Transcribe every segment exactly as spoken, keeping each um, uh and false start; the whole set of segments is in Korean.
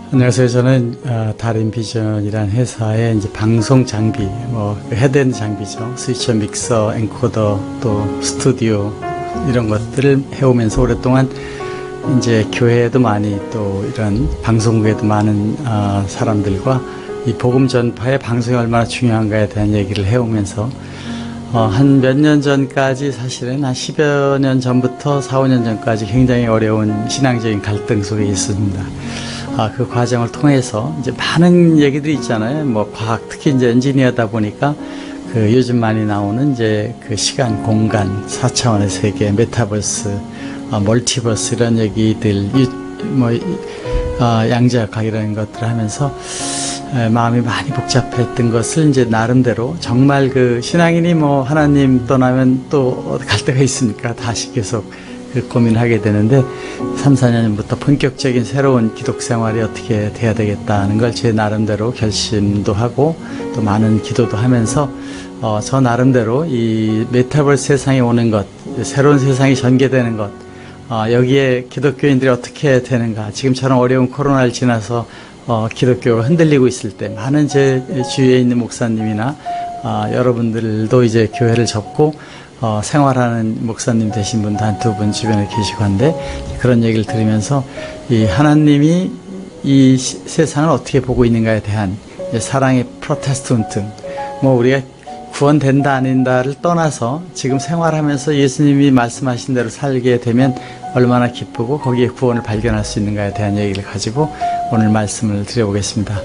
안녕하세요. 저는 어, 다림비전이라는 회사의 이제 방송 장비, 뭐 헤드엔드 장비죠. 스위처, 믹서, 엔코더, 또 스튜디오 이런 것들을 해오면서 오랫동안 이제 교회에도 많이 또 이런 방송국에도 많은 어, 사람들과 이 복음 전파의 방송이 얼마나 중요한가에 대한 얘기를 해오면서 어, 한 몇 년 전까지 사실은 한 십여 년 전부터 사, 오 년 전까지 굉장히 어려운 신앙적인 갈등 속에 있습니다. 아, 그 과정을 통해서 이제 많은 얘기들이 있잖아요. 뭐 과학, 특히 이제 엔지니어다 보니까 그 요즘 많이 나오는 이제 그 시간, 공간, 사 차원의 세계, 메타버스, 어, 멀티버스 이런 얘기들, 유, 뭐 어, 양자역학 이런 것들을 하면서 에, 마음이 많이 복잡했던 것을 이제 나름대로 정말 그 신앙인이 뭐 하나님 떠나면 또 갈 데가 있습니까? 다시 계속 그 고민을 하게 되는데 삼, 사 년 전부터 본격적인 새로운 기독 생활이 어떻게 돼야 되겠다는 걸 제 나름대로 결심도 하고 또 많은 기도도 하면서 어, 저 나름대로 이 메타버스 세상에 오는 것, 새로운 세상이 전개되는 것, 어, 여기에 기독교인들이 어떻게 되는가, 지금처럼 어려운 코로나를 지나서 어, 기독교가 흔들리고 있을 때 많은 제 주위에 있는 목사님이나 어, 여러분들도 이제 교회를 접고 어, 생활하는 목사님 되신 분도 한 두 분 주변에 계시고 한데 그런 얘기를 들으면서 이 하나님이 이 시, 세상을 어떻게 보고 있는가에 대한 사랑의 프로테스탄트, 뭐 우리가 구원된다 아닌다를 떠나서 지금 생활하면서 예수님이 말씀하신 대로 살게 되면 얼마나 기쁘고 거기에 구원을 발견할 수 있는가에 대한 얘기를 가지고 오늘 말씀을 드려보겠습니다.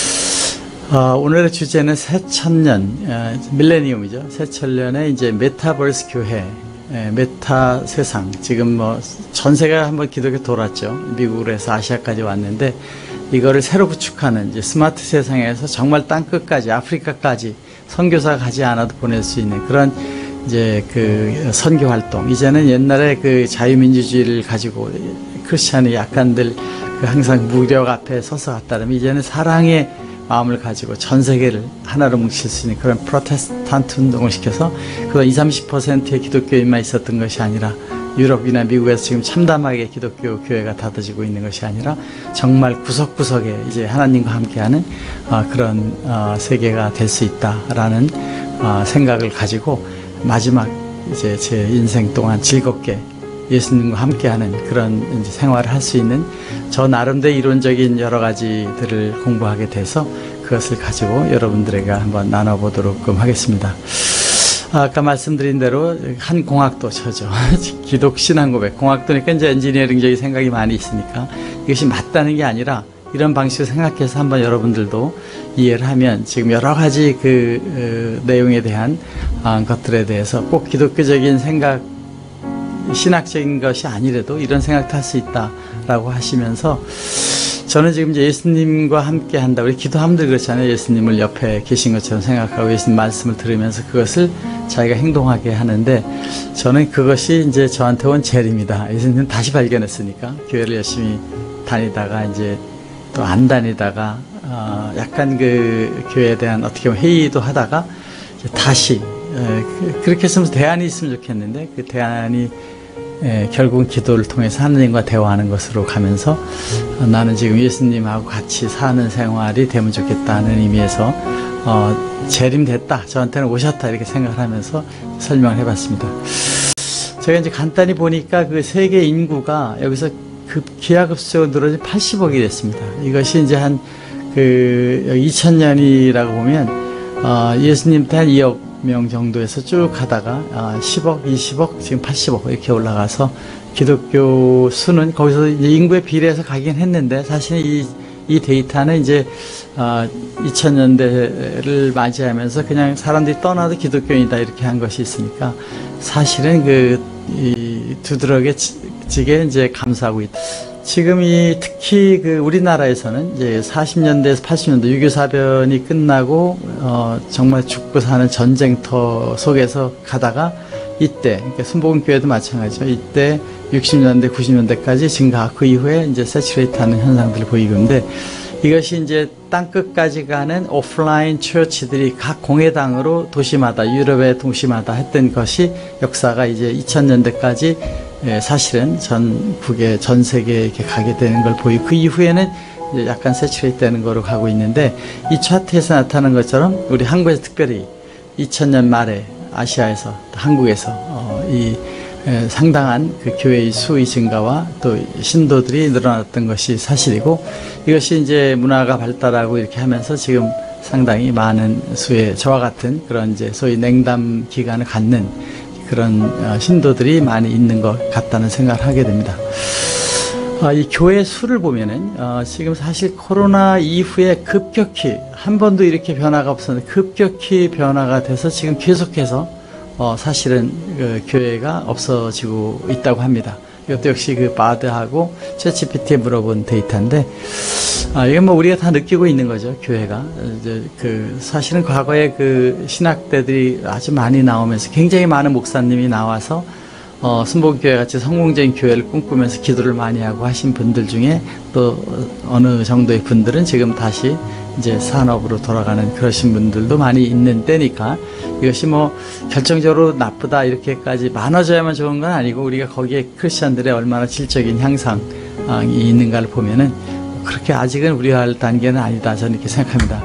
어, 오늘의 주제는 새천년, 어, 밀레니엄이죠. 새천년의 이제 메타버스 교회, 에, 메타 세상. 지금 뭐 전 세계가 한번 기독교 돌았죠. 미국으로 해서 아시아까지 왔는데 이거를 새로 구축하는 이제 스마트 세상에서 정말 땅 끝까지, 아프리카까지 선교사가 가지 않아도 보낼 수 있는 그런 이제 그 선교 활동. 이제는 옛날에 그 자유민주주의를 가지고 크리스찬의 약간들 그 항상 무력 앞에 서서 갔다면 이제는 사랑의 마음을 가지고 전 세계를 하나로 뭉칠 수 있는 그런 프로테스탄트 운동을 시켜서 그건 이십, 삼십 퍼센트의 기독교인만 있었던 것이 아니라 유럽이나 미국에서 지금 참담하게 기독교 교회가 닫아지고 있는 것이 아니라 정말 구석구석에 이제 하나님과 함께하는 어, 그런 어, 세계가 될 수 있다라는 어, 생각을 가지고 마지막 이제 제 인생 동안 즐겁게 예수님과 함께하는 그런 이제 생활을 할 수 있는 저 나름대로 이론적인 여러 가지들을 공부하게 돼서 그것을 가지고 여러분들에게 한번 나눠보도록 하겠습니다. 아까 말씀드린 대로 한 공학도 저죠. 기독 신앙 고백. 공학도니까 이제 엔지니어링적인 생각이 많이 있으니까 이것이 맞다는 게 아니라 이런 방식으로 생각해서 한번 여러분들도 이해를 하면 지금 여러 가지 그 어, 내용에 대한 어, 것들에 대해서 꼭 기독교적인 생각 신학적인 것이 아니래도 이런 생각도 할 수 있다라고 하시면서 저는 지금 이제 예수님과 함께 한다. 우리 기도함들 그렇잖아요. 예수님을 옆에 계신 것처럼 생각하고 예수님 말씀을 들으면서 그것을 자기가 행동하게 하는데 저는 그것이 이제 저한테 온 젤입니다. 예수님은 다시 발견했으니까 교회를 열심히 다니다가 이제 또 안 다니다가 어 약간 그 교회에 대한 어떻게 보면 회의도 하다가 이제 다시 에 그렇게 했으면 대안이 있으면 좋겠는데 그 대안이 예, 결국은 기도를 통해서 하나님과 대화하는 것으로 가면서 어, 나는 지금 예수님하고 같이 사는 생활이 되면 좋겠다는 의미에서 어, 재림됐다, 저한테는 오셨다 이렇게 생각을 하면서 설명을 해봤습니다. 제가 이제 간단히 보니까 그 세계 인구가 여기서 급 기하급수적으로 늘어진 팔십억이 됐습니다. 이것이 이제 한 그 이천 년이라고 보면 어, 예수님 때 한 이억 명 정도에서 쭉 가다가 아, 십억, 이십억, 지금 팔십억 이렇게 올라가서 기독교 수는 거기서 이제 인구에 비례해서 가긴 했는데 사실 이, 이 데이터는 이제 아, 이천 년대를 맞이하면서 그냥 사람들이 떠나도 기독교인이다 이렇게 한 것이 있으니까 사실은 그 이 두드러기지게 이제 감사하고 있다. 지금 이 특히 그 우리나라에서는 이제 사십 년대에서 팔십 년대 유교 사변이 끝나고 어 정말 죽고 사는 전쟁터 속에서 가다가 이때 그러니까 순복음교회도 마찬가지죠. 이때 육십 년대 구십 년대까지 증가 그 이후에 이제 세츄레이트하는 현상들을 보이고 있는데 이것이 이제 땅 끝까지 가는 오프라인 처치들이 각 공회당으로 도시마다 유럽의 도시마다 했던 것이 역사가 이제 이천 년대까지 예, 사실은 전국에 전 세계에 이렇게 가게 되는 걸 보이고 그 이후에는 이제 약간 세츄레이트 되는 거로 가고 있는데, 이 차트에서 나타나는 것처럼 우리 한국에서 특별히 이천 년 말에 아시아에서, 한국에서 어, 이 에, 상당한 그 교회의 수의 증가와 또 신도들이 늘어났던 것이 사실이고, 이것이 이제 문화가 발달하고 이렇게 하면서 지금 상당히 많은 수의 저와 같은 그런 이제 소위 냉담 기간을 갖는 그런 어, 신도들이 많이 있는 것 같다는 생각을 하게 됩니다. 어, 이 교회 수를 보면은 어, 지금 사실 코로나 이후에 급격히 한 번도 이렇게 변화가 없었는데 급격히 변화가 돼서 지금 계속해서 어, 사실은 그 교회가 없어지고 있다고 합니다. 이것도 역시 그 바드하고 챗지피티에 물어본 데이터인데, 아, 이건 뭐 우리가 다 느끼고 있는 거죠, 교회가. 이제 그 사실은 과거에 그 신학대들이 아주 많이 나오면서 굉장히 많은 목사님이 나와서 어, 순복음교회 같이 성공적인 교회를 꿈꾸면서 기도를 많이 하고 하신 분들 중에 또 어느 정도의 분들은 지금 다시 이제 산업으로 돌아가는 그러신 분들도 많이 있는 때니까, 이것이 뭐 결정적으로 나쁘다 이렇게까지 많아져야만 좋은 건 아니고, 우리가 거기에 크리스천들의 얼마나 질적인 향상이 있는가를 보면은 그렇게 아직은 우려할 단계는 아니다, 저는 이렇게 생각합니다.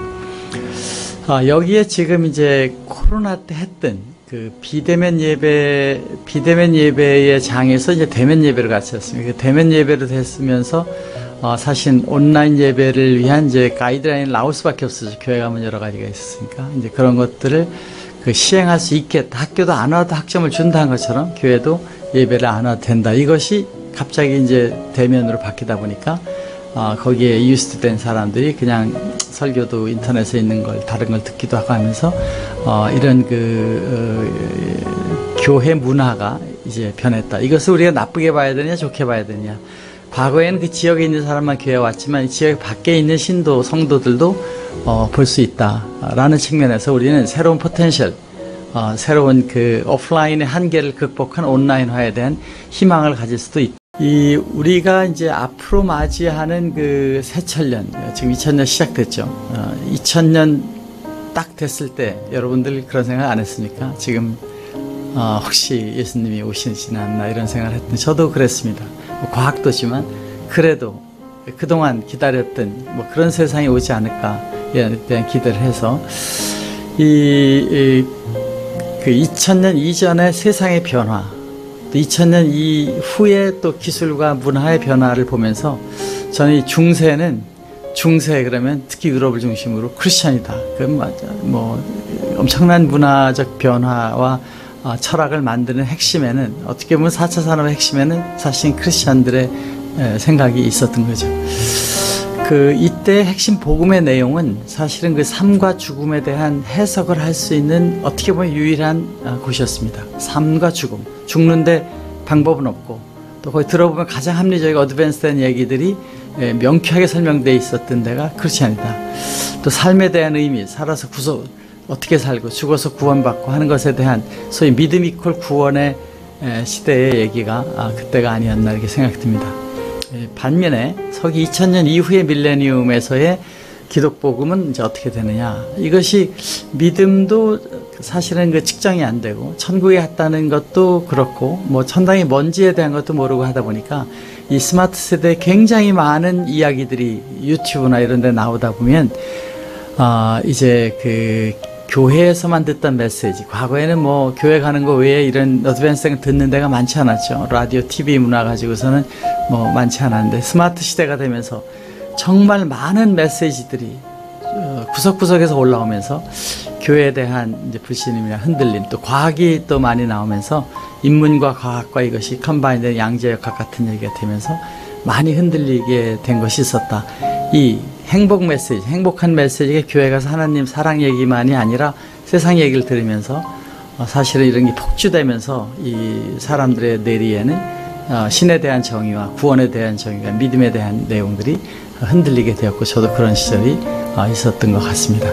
아, 여기에 지금 이제 코로나 때 했던 그 비대면 예배, 비대면 예배의 장에서 이제 대면 예배를 같이 했습니다. 대면 예배로 됐으면서 어, 사실 온라인 예배를 위한 이제 가이드라인을 나올 수밖에 없었죠. 교회 가면 여러 가지가 있었으니까. 이제 그런 것들을 그 시행할 수 있겠다. 학교도 안 와도 학점을 준다는 것처럼 교회도 예배를 안 와도 된다. 이것이 갑자기 이제 대면으로 바뀌다 보니까 어, 거기에 이유스트 된 사람들이 그냥 설교도 인터넷에 있는 걸 다른 걸 듣기도 하고 하면서 어, 이런 그 어, 교회 문화가 이제 변했다. 이것을 우리가 나쁘게 봐야 되냐 좋게 봐야 되냐. 과거에는 그 지역에 있는 사람만 교회에 왔지만 이 지역 밖에 있는 신도 성도들도 어, 볼 수 있다라는 측면에서 우리는 새로운 포텐셜, 어, 새로운 그 오프라인의 한계를 극복한 온라인화에 대한 희망을 가질 수도 있다. 이 우리가 이제 앞으로 맞이하는 그 새천년, 지금 이천 년 시작됐죠. 어, 이천 년 딱 됐을 때 여러분들 그런 생각 안 했습니까? 지금 어, 혹시 예수님이 오시지 않나 이런 생각을 했더니 저도 그랬습니다. 뭐 과학도지만 그래도 그동안 기다렸던 뭐 그런 세상이 오지 않을까에 대한 기대를 해서 이, 이 그 이천 년 이전의 세상의 변화, 또 이천 년 이후에 또 기술과 문화의 변화를 보면서 저는 이 중세는 중세 그러면 특히 유럽을 중심으로 크리스천이다. 그건 맞아. 뭐 엄청난 문화적 변화와 어, 철학을 만드는 핵심에는 어떻게 보면 사 차 산업의 핵심에는 사실 크리스천들의 에, 생각이 있었던 거죠. 그 이때 핵심 복음의 내용은 사실은 그 삶과 죽음에 대한 해석을 할 수 있는 어떻게 보면 유일한 아, 곳이었습니다. 삶과 죽음, 죽는데 방법은 없고 또 거기 들어보면 가장 합리적이고 어드밴스된 얘기들이 에, 명쾌하게 설명되어 있었던 데가 크리스천이다. 또 삶에 대한 의미, 살아서 구속 어떻게 살고 죽어서 구원받고 하는 것에 대한 소위 믿음 이퀄 구원의 시대의 얘기가 아, 그때가 아니었나 이렇게 생각됩니다. 반면에 서기 이천 년 이후의 밀레니움에서의 기독복음은 이제 어떻게 되느냐, 이것이 믿음도 사실은 그 측정이 안 되고 천국에 갔다는 것도 그렇고 뭐 천당이 뭔지에 대한 것도 모르고 하다 보니까 이 스마트 세대에 굉장히 많은 이야기들이 유튜브나 이런 데 나오다 보면 아, 이제 그 교회에서만 듣던 메시지, 과거에는 뭐 교회 가는 거 외에 이런 어드밴스를 듣는 데가 많지 않았죠. 라디오, 티비 문화 가지고서는 뭐 많지 않았는데 스마트 시대가 되면서 정말 많은 메시지들이 어, 구석구석에서 올라오면서 교회에 대한 이제 불신임이나 흔들림, 또 과학이 또 많이 나오면서 인문과 과학과 이것이 컴바인된 양자역학 같은 얘기가 되면서 많이 흔들리게 된 것이 있었다. 이 행복 메시지, 행복한 메시지가 교회 가서 하나님 사랑 얘기만이 아니라 세상 얘기를 들으면서 어, 사실은 이런 게 폭주되면서 이 사람들의 뇌리에는 어, 신에 대한 정의와 구원에 대한 정의와 믿음에 대한 내용들이 흔들리게 되었고 저도 그런 시절이 어, 있었던 것 같습니다.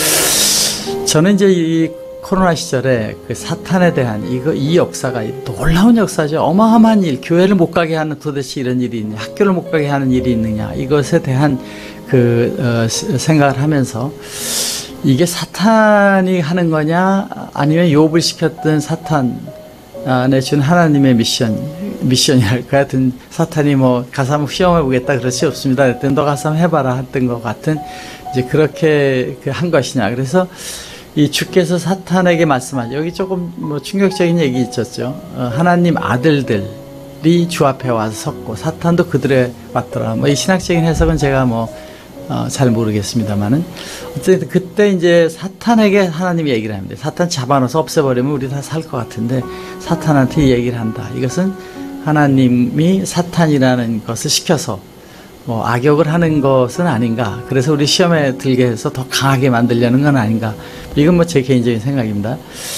저는 이제 이 코로나 시절에 그 사탄에 대한 이거 이 역사가 놀라운 역사죠. 어마어마한 일, 교회를 못 가게 하는 도대체 이런 일이 있냐, 학교를 못 가게 하는 일이 있느냐, 이것에 대한 그 어, 생각을 하면서 이게 사탄이 하는 거냐 아니면 욥을 시켰던 사탄에 준 하나님의 미션, 미션이랄까 하여튼 사탄이 뭐 가서 한번 시험해 보겠다 그렇지 없습니다. 그랬더니 너 가서 한번 해봐라 했던 것 같은 이제 그렇게 한 것이냐. 그래서 이 주께서 사탄에게 말씀하죠. 여기 조금 뭐 충격적인 얘기 있었죠. 어, 하나님 아들들이 주 앞에 와서 섰고 사탄도 그들에 왔더라. 뭐 이 신학적인 해석은 제가 뭐 어, 잘 모르겠습니다만은 어쨌든 그때 이제 사탄에게 하나님이 얘기를 합니다. 사탄 잡아넣어서 없애버리면 우리 다 살 것 같은데 사탄한테 이 얘기를 한다. 이것은 하나님이 사탄이라는 것을 시켜서 뭐 악역을 하는 것은 아닌가. 그래서 우리 시험에 들게 해서 더 강하게 만들려는 건 아닌가. 이건 뭐 제 개인적인 생각입니다.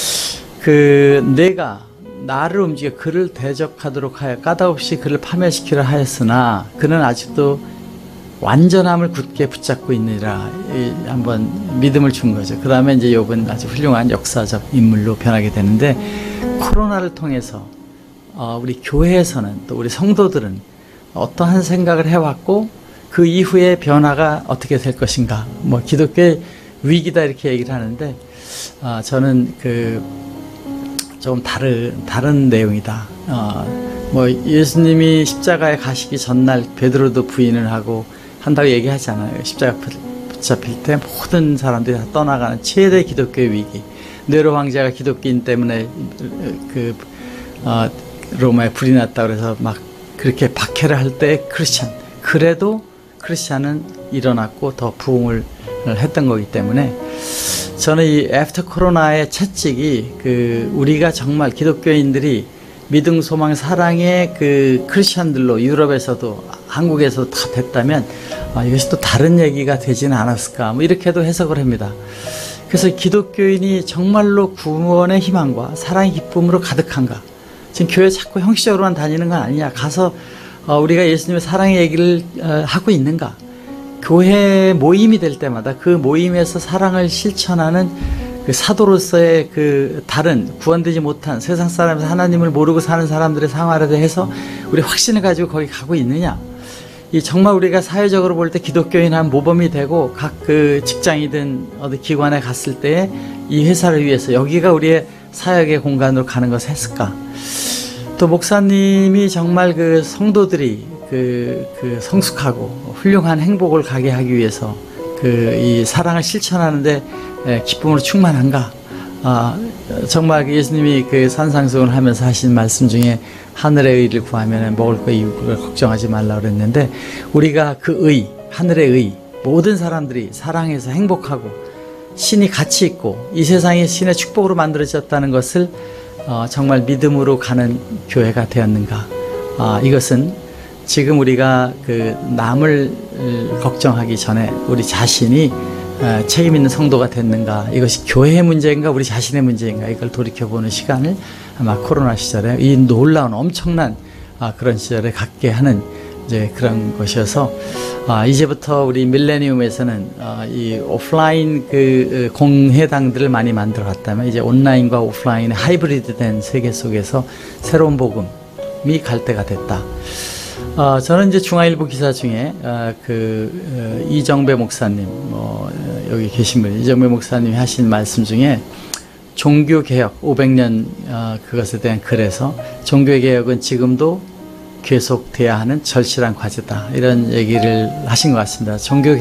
그 내가 나를 움직여 그를 대적하도록 하여 까닭없이 그를 파멸시키려 하였으나 그는 아직도 완전함을 굳게 붙잡고 있느니라. 한번 믿음을 준 거죠. 그 다음에 이제 욥은 아주 훌륭한 역사적 인물로 변하게 되는데 코로나를 통해서 어, 우리 교회에서는 또 우리 성도들은 어떠한 생각을 해왔고 그 이후의 변화가 어떻게 될 것인가. 뭐 기독교의 위기다 이렇게 얘기를 하는데 어, 저는 그 조금 다른 다른 내용이다. 어, 뭐 예수님이 십자가에 가시기 전날 베드로도 부인을 하고 한다고 얘기하잖아요. 십자가 붙잡힐 때 모든 사람들이 다 떠나가는 최대 기독교의 위기. 네로 황제가 기독교인 때문에 그 어, 로마에 불이 났다 그래서 막 그렇게 박해를 할 때 크리스찬, 그래도 크리스찬은 일어났고 더 부흥을 했던 거기 때문에 저는 이 애프터 코로나의 채찍이 그 우리가 정말 기독교인들이 믿음, 소망, 사랑의 그 크리스찬들로 유럽에서도 한국에서도 다 됐다면 아, 이것이 또 다른 얘기가 되지는 않았을까 뭐 이렇게도 해석을 합니다. 그래서 기독교인이 정말로 구원의 희망과 사랑의 기쁨으로 가득한가. 지금 교회 자꾸 형식적으로만 다니는 건 아니냐. 가서 어, 우리가 예수님의 사랑의 얘기를 어, 하고 있는가. 교회 모임이 될 때마다 그 모임에서 사랑을 실천하는 그 사도로서의 그 다른 구원되지 못한 세상 사람에서 하나님을 모르고 사는 사람들의 상황에 대해서 우리 확신을 가지고 거기 가고 있느냐. 이 정말 우리가 사회적으로 볼 때 기독교인 한 모범이 되고 각 그 직장이든 어디 기관에 갔을 때 이 회사를 위해서 여기가 우리의 사역의 공간으로 가는 것을 했을까. 또 목사님이 정말 그 성도들이 그, 그 성숙하고 훌륭한 행복을 가게 하기 위해서 그 이 사랑을 실천하는데 기쁨으로 충만한가. 아, 정말 예수님이 그 산상수훈을 하면서 하신 말씀 중에 하늘의 의를 구하면 먹을 거 이유를 걱정하지 말라 그랬는데 우리가 그 의, 하늘의 의, 모든 사람들이 사랑해서 행복하고 신이 같이 있고 이 세상이 신의 축복으로 만들어졌다는 것을 어, 정말 믿음으로 가는 교회가 되었는가. 아, 이것은 지금 우리가 그 남을 걱정하기 전에 우리 자신이 어, 책임 있는 성도가 됐는가. 이것이 교회의 문제인가 우리 자신의 문제인가. 이걸 돌이켜보는 시간을 아마 코로나 시절에 이 놀라운 엄청난 아, 그런 시절에 갖게 하는 이제 그런 것이어서 아, 이제부터 우리 밀레니움에서는 아, 이 오프라인 그 공회당들을 많이 만들어 갔다면 이제 온라인과 오프라인의 하이브리드된 세계 속에서 새로운 복음이 갈 때가 됐다. 어, 저는 이제 중앙일보 기사 중에 어, 그 어, 이정배 목사님, 뭐 어, 여기 계신 분 이정배 목사님이 하신 말씀 중에 종교개혁 오백 년 어, 그것에 대한 글에서 종교개혁은 지금도 계속돼야 하는 절실한 과제다 이런 얘기를 하신 것 같습니다.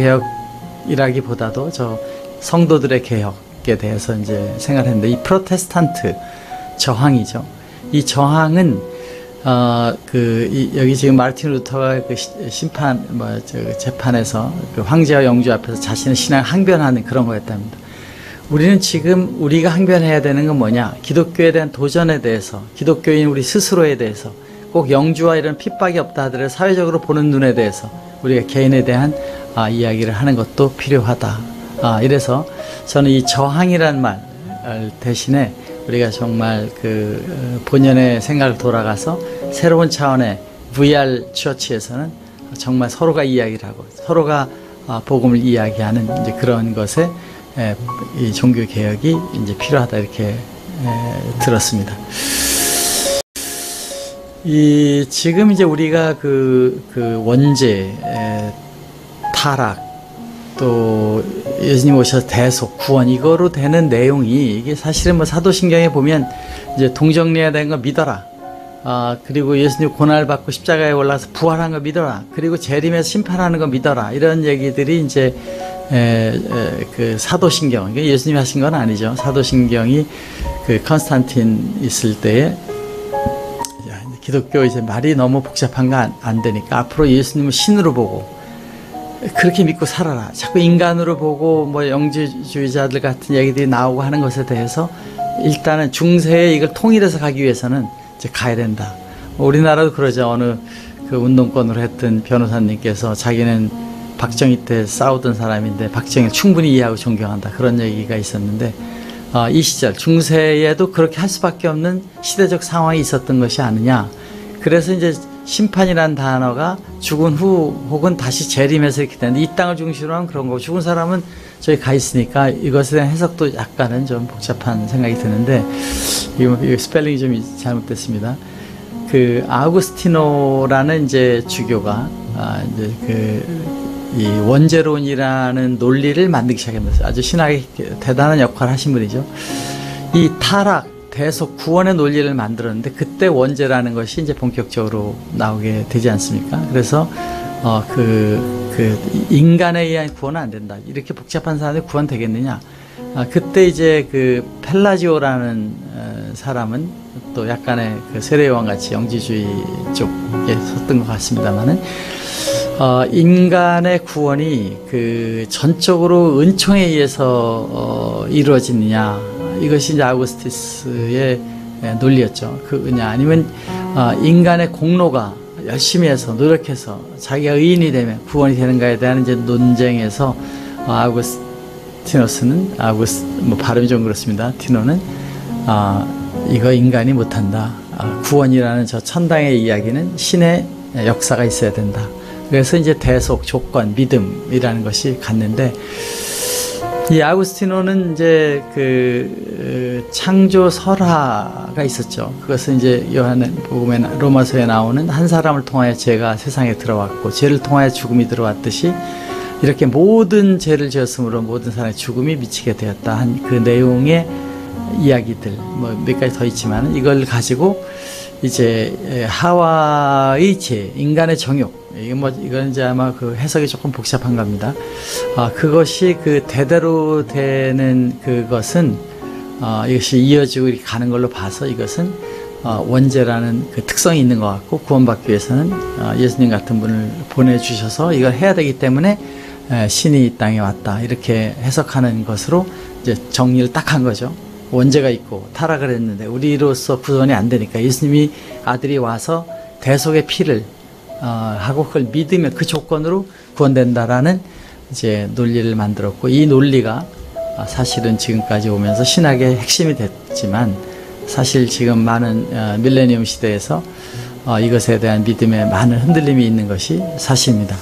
종교개혁이라기보다도 저 성도들의 개혁에 대해서 이제 생각했는데 이 프로테스탄트 저항이죠. 이 저항은 어, 그, 이, 여기 지금 마르틴 루터가 그 시, 심판, 뭐, 저, 재판에서 그 황제와 영주 앞에서 자신의 신앙을 항변하는 그런 거였답니다. 우리는 지금 우리가 항변해야 되는 건 뭐냐? 기독교에 대한 도전에 대해서, 기독교인 우리 스스로에 대해서, 꼭 영주와 이런 핍박이 없다 하더라도 사회적으로 보는 눈에 대해서 우리가 개인에 대한 아, 이야기를 하는 것도 필요하다. 아, 이래서 저는 이 저항이라는 말 대신에 우리가 정말 그 본연의 생각을 돌아가서 새로운 차원의 브이알 처치에서는 정말 서로가 이야기를 하고 서로가 복음을 이야기하는 이제 그런 것에 이 종교 개혁이 이제 필요하다 이렇게 들었습니다. 이 지금 이제 우리가 그, 그 원죄, 타락, 또 예수님 오셔서 대속, 구원 이거로 되는 내용이 이게 사실은 뭐 사도신경에 보면 이제 동정녀에 대한 거 믿어라. 아, 그리고 예수님 고난을 받고 십자가에 올라서 부활한 거 믿어라. 그리고 재림에서 심판하는 거 믿어라. 이런 얘기들이 이제 에, 에, 그 사도신경, 예수님이 하신 건 아니죠. 사도신경이 그 컨스탄틴 있을 때에 기독교 이제 말이 너무 복잡한 거 안, 안 되니까 앞으로 예수님을 신으로 보고 그렇게 믿고 살아라. 자꾸 인간으로 보고 뭐 영지주의자들 같은 얘기들이 나오고 하는 것에 대해서 일단은 중세에 이걸 통일해서 가기 위해서는 이제 가야 된다. 우리나라도 그러죠. 어느 그 운동권으로 했던 변호사님께서 자기는 박정희 때 싸우던 사람인데 박정희를 충분히 이해하고 존경한다. 그런 얘기가 있었는데 어, 이 시절 중세에도 그렇게 할 수밖에 없는 시대적 상황이 있었던 것이 아니냐. 그래서 이제 심판이라는 단어가 죽은 후 혹은 다시 재림해서 이렇게 되는데 이 땅을 중심으로 하면 그런 거고 죽은 사람은 저기 가 있으니까 이것에 대한 해석도 약간은 좀 복잡한 생각이 드는데 이거, 이거 스펠링이 좀 잘못됐습니다. 그 아우구스티노라는 이제 주교가 아, 이제 그 이 원죄론이라는 논리를 만들기 시작했어요. 아주 신학에 대단한 역할을 하신 분이죠. 이 타락, 대속, 구원의 논리를 만들었는데 그때 원죄라는 것이 이제 본격적으로 나오게 되지 않습니까? 그래서 어, 그, 그 인간에 의한 구원은 안 된다. 이렇게 복잡한 사람이 구원 되겠느냐? 아, 그때 이제 그 펠라지오라는 어, 사람은 또 약간의 그 세례요한 같이 영지주의 쪽에 섰던 것 같습니다만은. 어, 인간의 구원이 그 전적으로 은총에 의해서 어, 이루어지느냐 이것이 이제 아우구스티스의 논리였죠. 그냐 아니면 어, 인간의 공로가 열심히 해서 노력해서 자기가 의인이 되면 구원이 되는가에 대한 이제 논쟁에서 어, 아우구스티노스는 아우구스 뭐 발음이 좀 그렇습니다. 티노는 어, 이거 인간이 못한다. 어, 구원이라는 저 천당의 이야기는 신의 역사가 있어야 된다. 그래서 이제 대속, 조건, 믿음이라는 것이 갔는데, 이 아우구스티노는 이제 그 창조 설화가 있었죠. 그것은 이제 요한복음에 로마서에 나오는 한 사람을 통하여 죄가 세상에 들어왔고, 죄를 통하여 죽음이 들어왔듯이 이렇게 모든 죄를 지었으므로 모든 사람의 죽음이 미치게 되었다 한 그 내용의 이야기들, 뭐 몇 가지 더 있지만 이걸 가지고 이제 하와의 죄, 인간의 정욕, 이게 뭐 이건 이제 아마 그 해석이 조금 복잡한 겁니다. 아, 그것이 그 대대로 되는 그것은 어, 이것이 이어지고 이렇게 가는 걸로 봐서 이것은 어, 원죄라는 그 특성이 있는 것 같고 구원받기 위해서는 어, 예수님 같은 분을 보내주셔서 이걸 해야 되기 때문에 에, 신이 이 땅에 왔다 이렇게 해석하는 것으로 이제 정리를 딱 한 거죠. 원죄가 있고 타락을 했는데 우리로서 구원이 안 되니까 예수님이 아들이 와서 대속의 피를 어, 하고 그걸 믿으면 그 조건으로 구원된다라는 이제 논리를 만들었고 이 논리가 사실은 지금까지 오면서 신학의 핵심이 됐지만 사실 지금 많은 어, 밀레니엄 시대에서 어, 이것에 대한 믿음에 많은 흔들림이 있는 것이 사실입니다.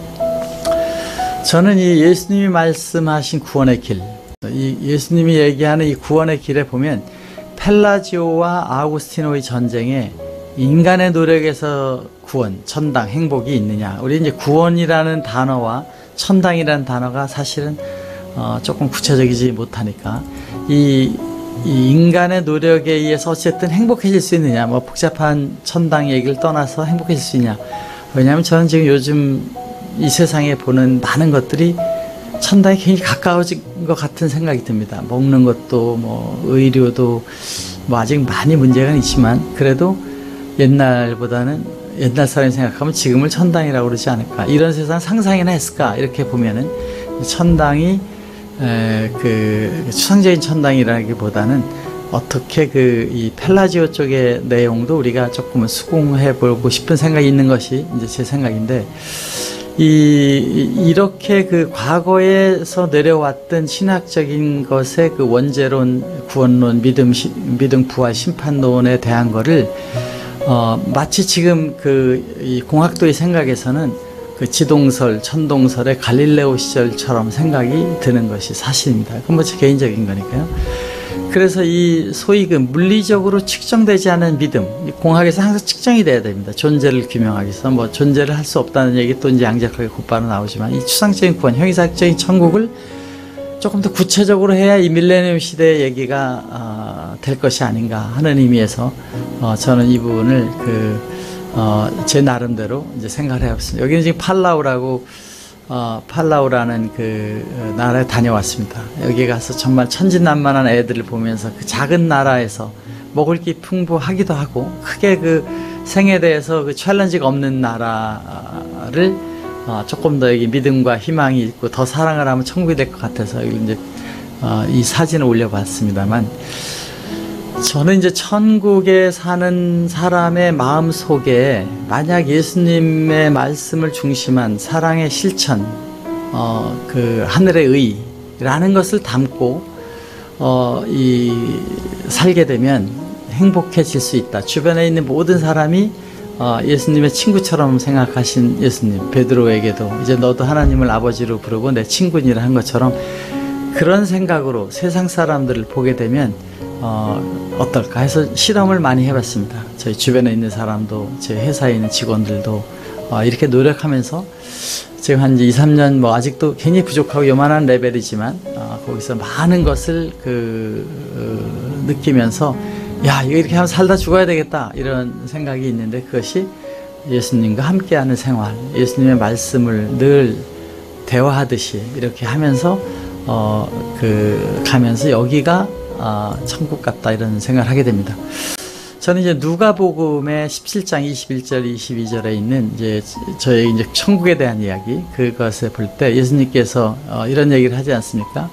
저는 이 예수님이 말씀하신 구원의 길, 이 예수님이 얘기하는 이 구원의 길에 보면 펠라지오와 아우구스티노의 전쟁에 인간의 노력에서 구원, 천당, 행복이 있느냐. 우리 이제 구원이라는 단어와 천당이라는 단어가 사실은 어, 조금 구체적이지 못하니까 이, 이 인간의 노력에 의해서 어쨌든 행복해질 수 있느냐. 뭐 복잡한 천당 얘기를 떠나서 행복해질 수 있냐. 왜냐하면 저는 지금 요즘 이 세상에 보는 많은 것들이 천당에 굉장히 가까워진 것 같은 생각이 듭니다. 먹는 것도 뭐 의료도 뭐 아직 많이 문제가 있지만 그래도 옛날보다는 옛날 사람이 생각하면 지금을 천당이라고 그러지 않을까. 이런 세상 상상이나 했을까. 이렇게 보면은 천당이 에, 그 추상적인 천당이라기보다는 어떻게 그 이 펠라지오 쪽의 내용도 우리가 조금은 수긍해 보고 싶은 생각이 있는 것이 이제 제 생각인데 이 이렇게 그 과거에서 내려왔던 신학적인 것의 그 원죄론, 구원론, 믿음, 시, 믿음, 부활, 심판론에 대한 거를 어, 마치 지금 그 이 공학도의 생각에서는 그 지동설, 천동설의 갈릴레오 시절처럼 생각이 드는 것이 사실입니다. 그건 뭐 제 개인적인 거니까요. 그래서 이 소위 그 물리적으로 측정되지 않은 믿음, 공학에서 항상 측정이 돼야 됩니다. 존재를 규명하기 위해서 뭐 존재를 할 수 없다는 얘기 또 이제 양자역학에 곧바로 나오지만 이 추상적인 구원, 형이상적인 천국을 조금 더 구체적으로 해야 이 밀레니엄 시대의 얘기가 어, 될 것이 아닌가 하는 의미에서 어, 저는 이 부분을 그, 어, 제 나름대로 이제 생각을 해왔습니다. 여기는 지금 팔라우라고 어, 팔라우라는 그 나라에 다녀왔습니다. 여기 가서 정말 천진난만한 애들을 보면서 그 작은 나라에서 먹을 게 풍부하기도 하고 크게 그 생에 대해서 그 챌린지가 없는 나라를 어, 조금 더 여기 믿음과 희망이 있고 더 사랑을 하면 천국이 될 것 같아서 여기 이제 어, 이 사진을 올려봤습니다만, 저는 이제 천국에 사는 사람의 마음 속에 만약 예수님의 말씀을 중심한 사랑의 실천, 어, 그 하늘의 의라는 것을 담고 어, 이 살게 되면 행복해질 수 있다. 주변에 있는 모든 사람이 어, 예수님의 친구처럼 생각하신 예수님, 베드로에게도 이제 너도 하나님을 아버지로 부르고 내 친구니라 한 것처럼 그런 생각으로 세상 사람들을 보게 되면 어, 어떨까 해서 실험을 많이 해봤습니다. 저희 주변에 있는 사람도, 제 회사에 있는 직원들도 어, 이렇게 노력하면서 지금 한 이, 삼 년 뭐 아직도 굉장히 부족하고 요만한 레벨이지만 어, 거기서 많은 것을 그 어, 느끼면서 야, 이거 이렇게 하면 살다 죽어야 되겠다 이런 생각이 있는데, 그것이 예수님과 함께하는 생활, 예수님의 말씀을 늘 대화하듯이 이렇게 하면서 어, 그 가면서 여기가 어, 천국 같다 이런 생각을 하게 됩니다. 저는 이제 누가복음의 십칠 장 이십일 절 이십이 절에 있는 이제 저의 이제 천국에 대한 이야기, 그것을 볼 때 예수님께서 어, 이런 얘기를 하지 않습니까?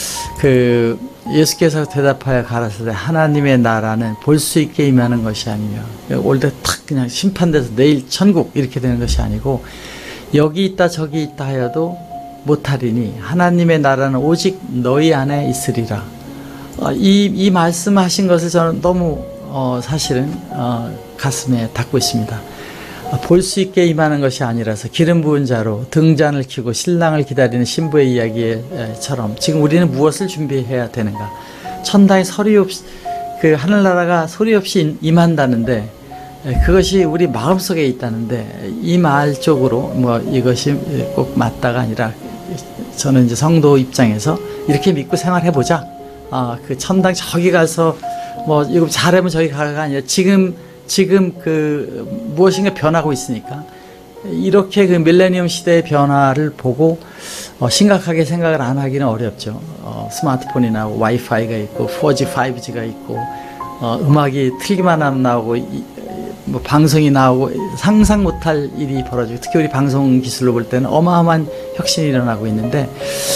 그 예수께서 대답하여 가라사대 하나님의 나라는 볼 수 있게 임하는 것이 아니며 올 때 탁 그냥 심판돼서 내일 천국 이렇게 되는 것이 아니고 여기 있다 저기 있다 하여도 못하리니 하나님의 나라는 오직 너희 안에 있으리라. 어, 이, 이 말씀하신 것을 저는 너무 어, 사실은 어, 가슴에 닿고 있습니다. 어, 볼 수 있게 임하는 것이 아니라서 기름 부은 자로 등잔을 켜고 신랑을 기다리는 신부의 이야기처럼 지금 우리는 무엇을 준비해야 되는가? 천당에 소리 없이, 그 하늘나라가 소리 없이 임한다는데 그것이 우리 마음속에 있다는데 이 말 쪽으로 뭐 이것이 꼭 맞다가 아니라 저는 이제 성도 입장에서 이렇게 믿고 생활해보자. 아, 그 천당 저기 가서 뭐 이거 잘하면 저기 가가 아니라 지금 지금 그 무엇인가 변하고 있으니까 이렇게 그 밀레니엄 시대의 변화를 보고 어, 심각하게 생각을 안 하기는 어렵죠. 어, 스마트폰이 나오고 와이파이가 있고 포지, 파이브지가 있고 어, 음악이 틀기만 하면 나오고 이, 뭐 방송이 나오고 상상 못할 일이 벌어지고 특히 우리 방송 기술로 볼 때는 어마어마한 혁신이 일어나고 있는데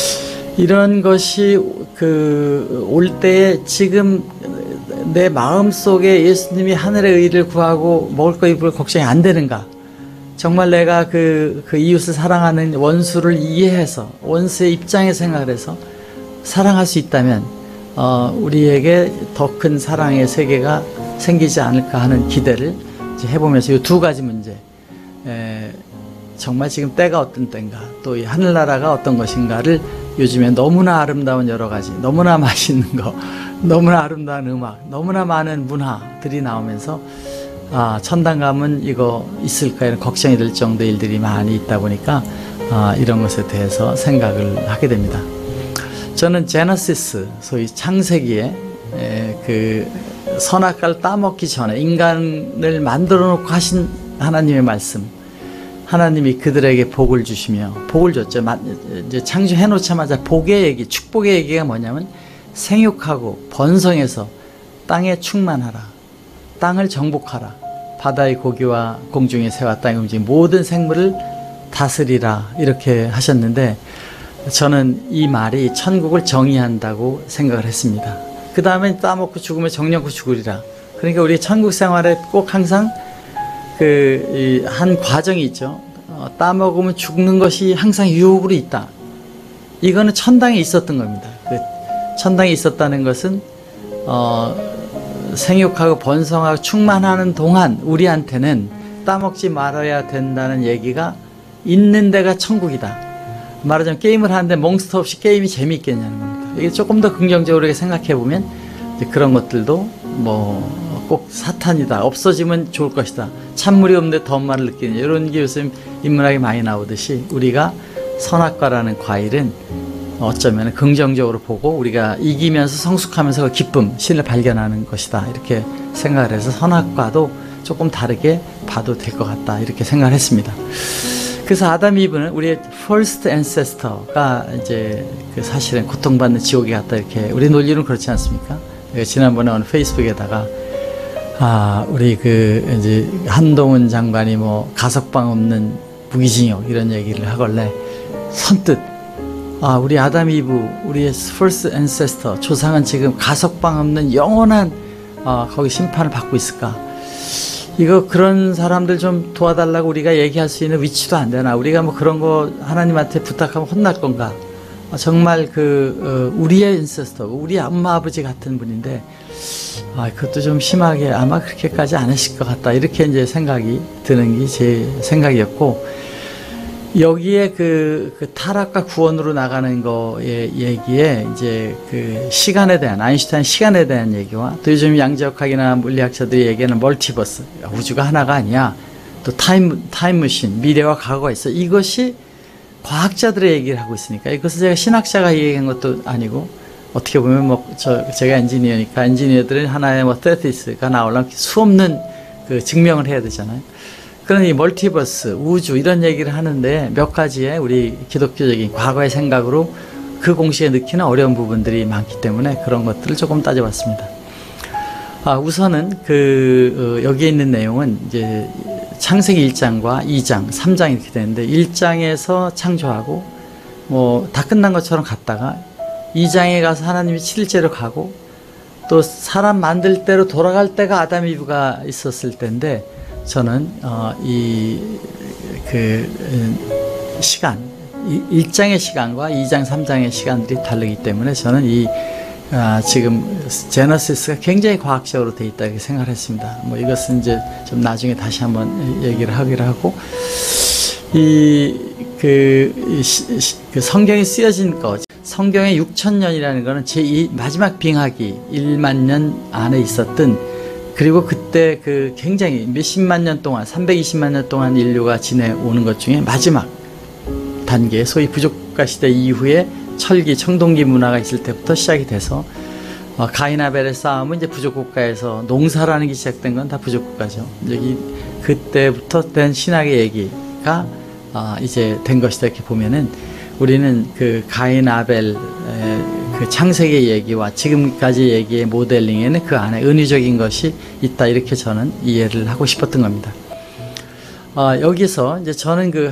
이런 것이 그 올 때에 지금 내 마음속에 예수님이 하늘의 의를 구하고 먹을 거 입을 거 걱정이 안 되는가? 정말 내가 그, 그 이웃을 사랑하는 원수를 이해해서 원수의 입장에 생각을 해서 사랑할 수 있다면 어, 우리에게 더 큰 사랑의 세계가 생기지 않을까 하는 기대를 이제 해보면서 이 두 가지 문제, 에, 정말 지금 때가 어떤 때인가, 또 이 하늘나라가 어떤 것인가를 요즘에 너무나 아름다운 여러 가지, 너무나 맛있는 거, 너무나 아름다운 음악, 너무나 많은 문화들이 나오면서 아, 천당 가면 이거 있을까 이런 걱정이 될 정도의 일들이 많이 있다 보니까 아, 이런 것에 대해서 생각을 하게 됩니다. 저는 제너시스, 소위 창세기에 에, 그 선악과를 따먹기 전에 인간을 만들어 놓고 하신 하나님의 말씀, 하나님이 그들에게 복을 주시며 복을 줬죠. 이제 창조해 놓자마자 복의 얘기, 축복의 얘기가 뭐냐면 생육하고 번성해서 땅에 충만하라, 땅을 정복하라, 바다의 고기와 공중의 새와 땅의 움직임 모든 생물을 다스리라 이렇게 하셨는데 저는 이 말이 천국을 정의한다고 생각을 했습니다. 그 다음에 따먹고 죽으면 정령고 죽으리라. 그러니까 우리 천국 생활에 꼭 항상 그 한 과정이 있죠. 어, 따먹으면 죽는 것이 항상 유혹으로 있다. 이거는 천당에 있었던 겁니다. 그 천당에 있었다는 것은 어, 생육하고 번성하고 충만하는 동안 우리한테는 따먹지 말아야 된다는 얘기가 있는 데가 천국이다. 말하자면 게임을 하는데 몬스터 없이 게임이 재미있겠냐는 겁니다. 이게 조금 더 긍정적으로 생각해 보면 그런 것들도 뭐 꼭 사탄이다, 없어지면 좋을 것이다, 찬물이 없는데 더운 말을 느끼는 이런 게 요즘 인문학에 많이 나오듯이 우리가 선악과라는 과일은 어쩌면 긍정적으로 보고 우리가 이기면서 성숙하면서 그 기쁨, 신을 발견하는 것이다 이렇게 생각을 해서 선악과도 조금 다르게 봐도 될 것 같다 이렇게 생각을 했습니다. 그래서 아담 이브는 우리의 first ancestor가 이제 그 사실은 고통받는 지옥에 갔다 이렇게 우리 논리는 그렇지 않습니까? 지난번에 어느 페이스북에다가 아 우리 그 이제 한동훈 장관이 뭐 가석방 없는 무기징역 이런 얘기를 하걸래 선뜻 아 우리 아담 이브 우리의 first ancestor 조상은 지금 가석방 없는 영원한 어, 거기 심판을 받고 있을까? 이거 그런 사람들 좀 도와달라고 우리가 얘기할 수 있는 위치도 안 되나? 우리가 뭐 그런 거 하나님한테 부탁하면 혼날 건가? 어, 정말 그 어, 우리의 인세스터, 우리 엄마 아버지 같은 분인데 아, 그것도 좀 심하게 아마 그렇게까지 안 하실 것 같다 이렇게 이제 생각이 드는 게 제 생각이었고 여기에 그, 그 타락과 구원으로 나가는 거의 얘기에 이제 그 시간에 대한 아인슈타인 시간에 대한 얘기와 또 요즘 양자역학이나 물리학자들이 얘기하는 멀티버스 우주가 하나가 아니야 또 타임 타임머신 미래와 과거가 있어 이것이 과학자들의 얘기를 하고 있으니까 이것을 제가 신학자가 얘기한 것도 아니고 어떻게 보면 뭐 저 제가 엔지니어니까 엔지니어들은 하나의 뭐 테시스가 나오려면 수없는 그 증명을 해야 되잖아요. 그러니 멀티버스, 우주 이런 얘기를 하는데 몇 가지의 우리 기독교적인 과거의 생각으로 그 공식에 넣기는 어려운 부분들이 많기 때문에 그런 것들을 조금 따져봤습니다. 아, 우선은 그 어, 여기에 있는 내용은 이제 창세기 일 장과 이 장, 삼 장 이렇게 되는데 일 장에서 창조하고 뭐 다 끝난 것처럼 갔다가 이 장에 가서 하나님이 칠 일째로 가고 또 사람 만들 때로 돌아갈 때가 아담 이브가 있었을 때인데 저는 어, 이 그 시간 일 장의 시간과 이 장, 삼 장의 시간들이 다르기 때문에 저는 이 아, 지금 제너시스가 굉장히 과학적으로 돼 있다 이렇게 생각을 했습니다. 뭐 이것은 이제 좀 나중에 다시 한번 얘기를 하기로 하고 이 그 그 성경에 쓰여진 것 성경의 육천 년이라는 것은 제이 마지막 빙하기 일만 년 안에 있었던 그리고 그때 그 굉장히 몇십만 년 동안 삼백이십만 년 동안 인류가 지내오는 것 중에 마지막 단계 소위 부족국가 시대 이후에 철기 청동기 문화가 있을 때부터 시작이 돼서 어, 가인 아벨의 싸움은 이제 부족국가에서 농사라는 게 시작된 건 다 부족국가죠. 여기 그때부터 된 신학의 얘기가 어, 이제 된 것이다 이렇게 보면은 우리는 그 가인 아벨 그 창세기 얘기와 지금까지 얘기의 모델링에는 그 안에 은유적인 것이 있다 이렇게 저는 이해를 하고 싶었던 겁니다. 어, 여기서 이제 저는 그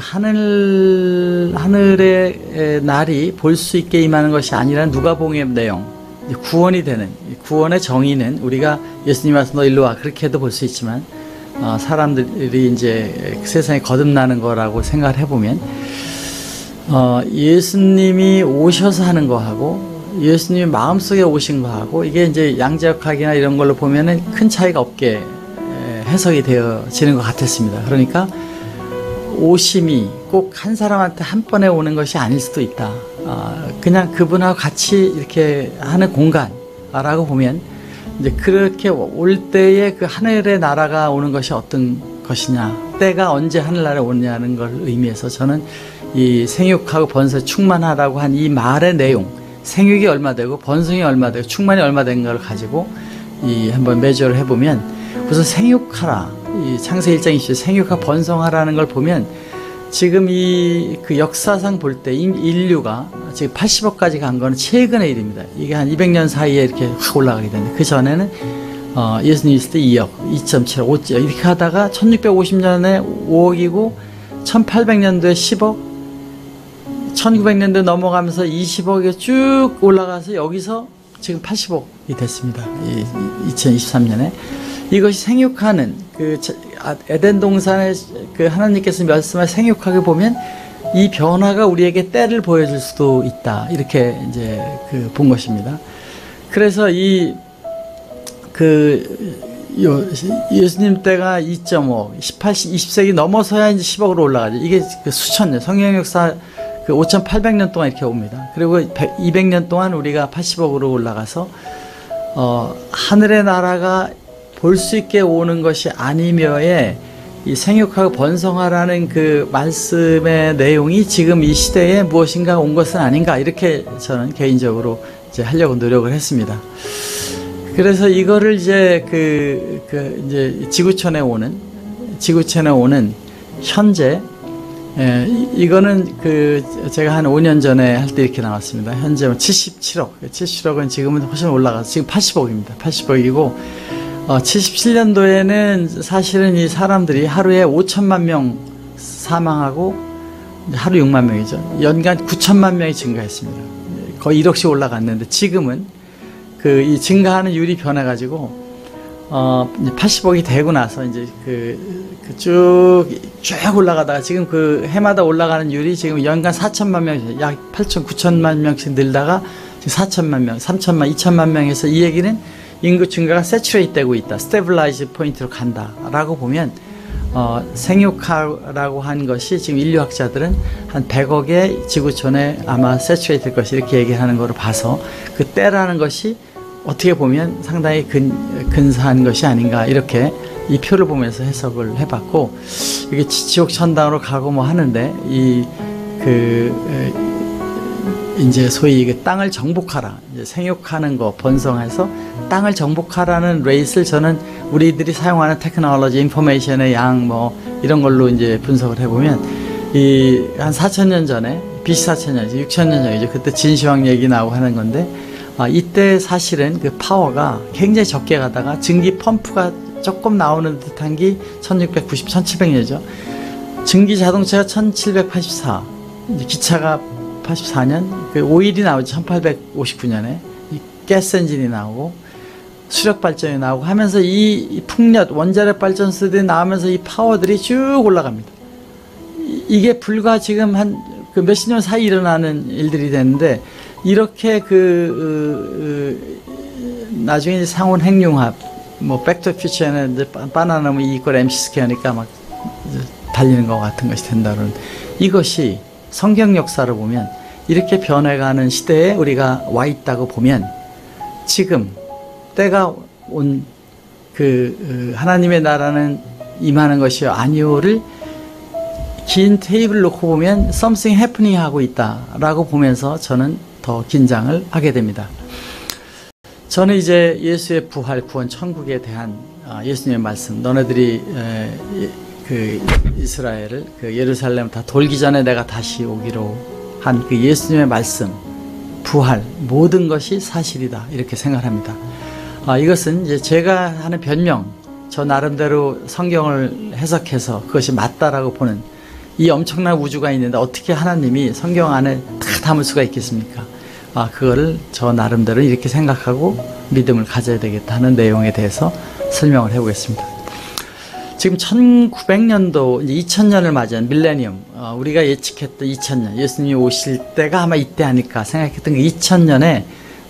하늘 하늘의 날이 볼 수 있게 임하는 것이 아니라 누가복음의 내용, 구원이 되는 구원의 정의는 우리가 예수님 와서 너 일로 와 그렇게도 볼 수 있지만 어, 사람들이 이제 세상에 거듭나는 거라고 생각을 해보면 어, 예수님이 오셔서 하는 거하고 예수님이 마음속에 오신 거하고 이게 이제 양자역학이나 이런 걸로 보면은 큰 차이가 없게 해석이 되어지는 것 같았습니다. 그러니까 오심이 꼭 한 사람한테 한 번에 오는 것이 아닐 수도 있다. 어, 그냥 그분하고 같이 이렇게 하는 공간라고 보면 이제 그렇게 올 때에 그 하늘의 나라가 오는 것이 어떤 것이냐, 때가 언제 하늘나라에 오느냐는 걸 의미해서 저는 이 생육하고 번성에 충만하라고 한 이 말의 내용, 생육이 얼마 되고 번성이 얼마 되고 충만이 얼마 된 걸 가지고 이 한번 매조를 해보면 우선 생육하라, 이 창세기 일 장 이십 절 생육하 번성하라는 걸 보면 지금 이 그 역사상 볼 때 인류가 지금 팔십억까지 간 거는 최근의 일입니다. 이게 한 이백 년 사이에 이렇게 확 올라가게 되는데 그 전에는 어, 예수님 있을 때 이억, 이 점 칠억, 오억 이렇게 하다가 천육백오십 년에 오억이고 천팔백 년도에 십억, 천구백 년도에 넘어가면서 이십억에 쭉 올라가서 여기서 지금 팔십억이 됐습니다. 이, 이천이십삼 년에 이것이 생육하는 그 에덴 동산에 그 하나님께서 말씀을 생육하게 보면 이 변화가 우리에게 때를 보여줄 수도 있다 이렇게 이제 그 본 것입니다. 그래서 이 그 예수님 때가 이 점 오, 십팔, 이십 세기 넘어서야 이제 십억으로 올라가죠. 이게 그 수천 년 성경 역사 그 오천팔백 년 동안 이렇게 옵니다. 그리고 이백 년 동안 우리가 팔십억으로 올라가서 어, 하늘의 나라가 볼 수 있게 오는 것이 아니며에 이 생육하고 번성하라는 그 말씀의 내용이 지금 이 시대에 무엇인가 온 것은 아닌가, 이렇게 저는 개인적으로 이제 하려고 노력을 했습니다. 그래서 이거를 이제 그, 그 이제 지구촌에 오는 지구촌에 오는 현재, 예, 이거는 그 제가 한 오 년 전에 할 때 이렇게 나왔습니다. 현재 칠십칠억, 칠십칠억은 지금은 훨씬 올라가서 지금 팔십억입니다. 팔십억이고, 어, 칠십칠 년도에는 사실은 이 사람들이 하루에 오천만 명 사망하고 하루 육만 명이죠. 연간 구천만 명이 증가했습니다. 거의 일억씩 올라갔는데, 지금은 그 이 증가하는 율이 변해가지고 어, 팔십억이 되고 나서 이제 그, 그 쭉, 쭉 올라가다가 지금 그 해마다 올라가는 율이 지금 연간 사천만 명, 약 팔천, 구천만 명씩 늘다가 지금 사천만 명, 삼천만, 이천만 명에서, 이 얘기는 인구 증가가 세츄레이트 되고 있다, 스테빌라이즈 포인트로 간다 라고 보면, 어, 생육하라고 한 것이 지금 인류학자들은 한 백억의 지구촌에 아마 세츄레이트 될 것이, 이렇게 얘기하는 거로 봐서 그 때라는 것이 어떻게 보면 상당히 근, 근사한 것이 아닌가, 이렇게 이 표를 보면서 해석을 해봤고, 이게 지옥 천당으로 가고 뭐 하는데, 이 그 이제 소위 그 땅을 정복하라, 이제 생육하는 거, 번성해서 땅을 정복하라는 레이스를 저는 우리들이 사용하는 테크놀로지, 인포메이션의 양, 뭐 이런 걸로 이제 분석을 해보면, 이 한 사천 년 전에, 비씨 사천 년, 육천 년 전이죠. 그때 진시황 얘기 나오고 하는 건데, 아, 이때 사실은 그 파워가 굉장히 적게 가다가 증기 펌프가 조금 나오는 듯한 게 천육백구십, 천칠백 년이죠. 증기 자동차가 천칠백팔십사, 기차가 팔십사 년, 그 오일이 나오죠. 천팔백오십구 년에 이 가스 엔진이 나오고 수력 발전이 나오고 하면서, 이 풍력 원자력 발전소들이 나오면서 이 파워들이 쭉 올라갑니다. 이, 이게 불과 지금 한 그 몇십 년 사이 일어나는 일들이 되는데, 이렇게 그, 그 나중에 상온 핵융합, 뭐 백투 퓨처에는 이제 바나나 뭐 이퀄 엠씨 스퀘어니까 막 달리는 것 같은 것이 된다는, 이것이 성경 역사를 보면 이렇게 변해가는 시대에 우리가 와 있다고 보면, 지금 때가 온 그 하나님의 나라는 임하는 것이요 아니오를 긴 테이블을 놓고 보면 something happening 하고 있다라고 보면서 저는 더 긴장을 하게 됩니다. 저는 이제 예수의 부활, 구원, 천국에 대한 예수님의 말씀, 너네들이 그 이스라엘을, 그 예루살렘을 다 돌기 전에 내가 다시 오기로 한 그 예수님의 말씀, 부활, 모든 것이 사실이다, 이렇게 생각합니다. 아, 이것은 이제 제가 하는 변명, 저 나름대로 성경을 해석해서 그것이 맞다라고 보는, 이 엄청난 우주가 있는데 어떻게 하나님이 성경 안에 다 담을 수가 있겠습니까? 아, 그거를 저 나름대로 이렇게 생각하고 믿음을 가져야 되겠다는 내용에 대해서 설명을 해보겠습니다. 지금 천구백 년도, 이제 이천 년을 맞이한 밀레니엄, 어, 우리가 예측했던 이천 년, 예수님이 오실 때가 아마 이때 아닐까 생각했던 그 이천 년에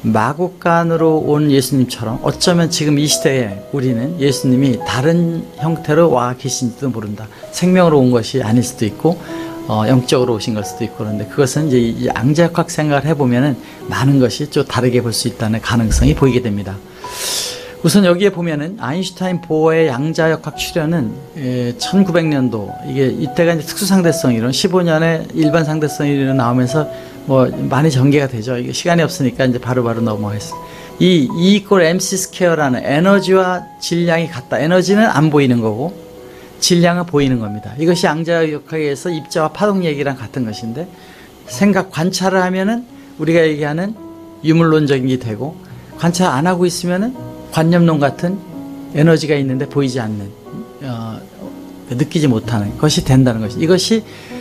마국간으로 온 예수님처럼, 어쩌면 지금 이 시대에 우리는 예수님이 다른 형태로 와 계신지도 모른다. 생명으로 온 것이 아닐 수도 있고, 어, 영적으로 오신 걸 수도 있고, 그런데 그것은 이제 이 양자역학 생각을 해보면은 많은 것이 좀 다르게 볼 수 있다는 가능성이 보이게 됩니다. 우선 여기에 보면은 아인슈타인 보어의 양자역학 출현은 에, 천구백 년도, 이게 이때가 이제 특수상대성 이론, 십오 년에 일반 상대성 이론 나오면서 뭐 많이 전개가 되죠. 이게 시간이 없으니까 이제 바로바로 넘어가겠습니다. 이 E 이퀄 엠씨 스퀘어라는 에너지와 질량이 같다. 에너지는 안 보이는 거고 질량은 보이는 겁니다. 이것이 양자역학에서 입자와 파동 얘기랑 같은 것인데, 생각, 관찰을 하면은 우리가 얘기하는 유물론적인 게 되고, 관찰 안 하고 있으면은 관념론 같은 에너지가 있는데 보이지 않는, 어, 느끼지 못하는 것이 된다는 것이, 이것이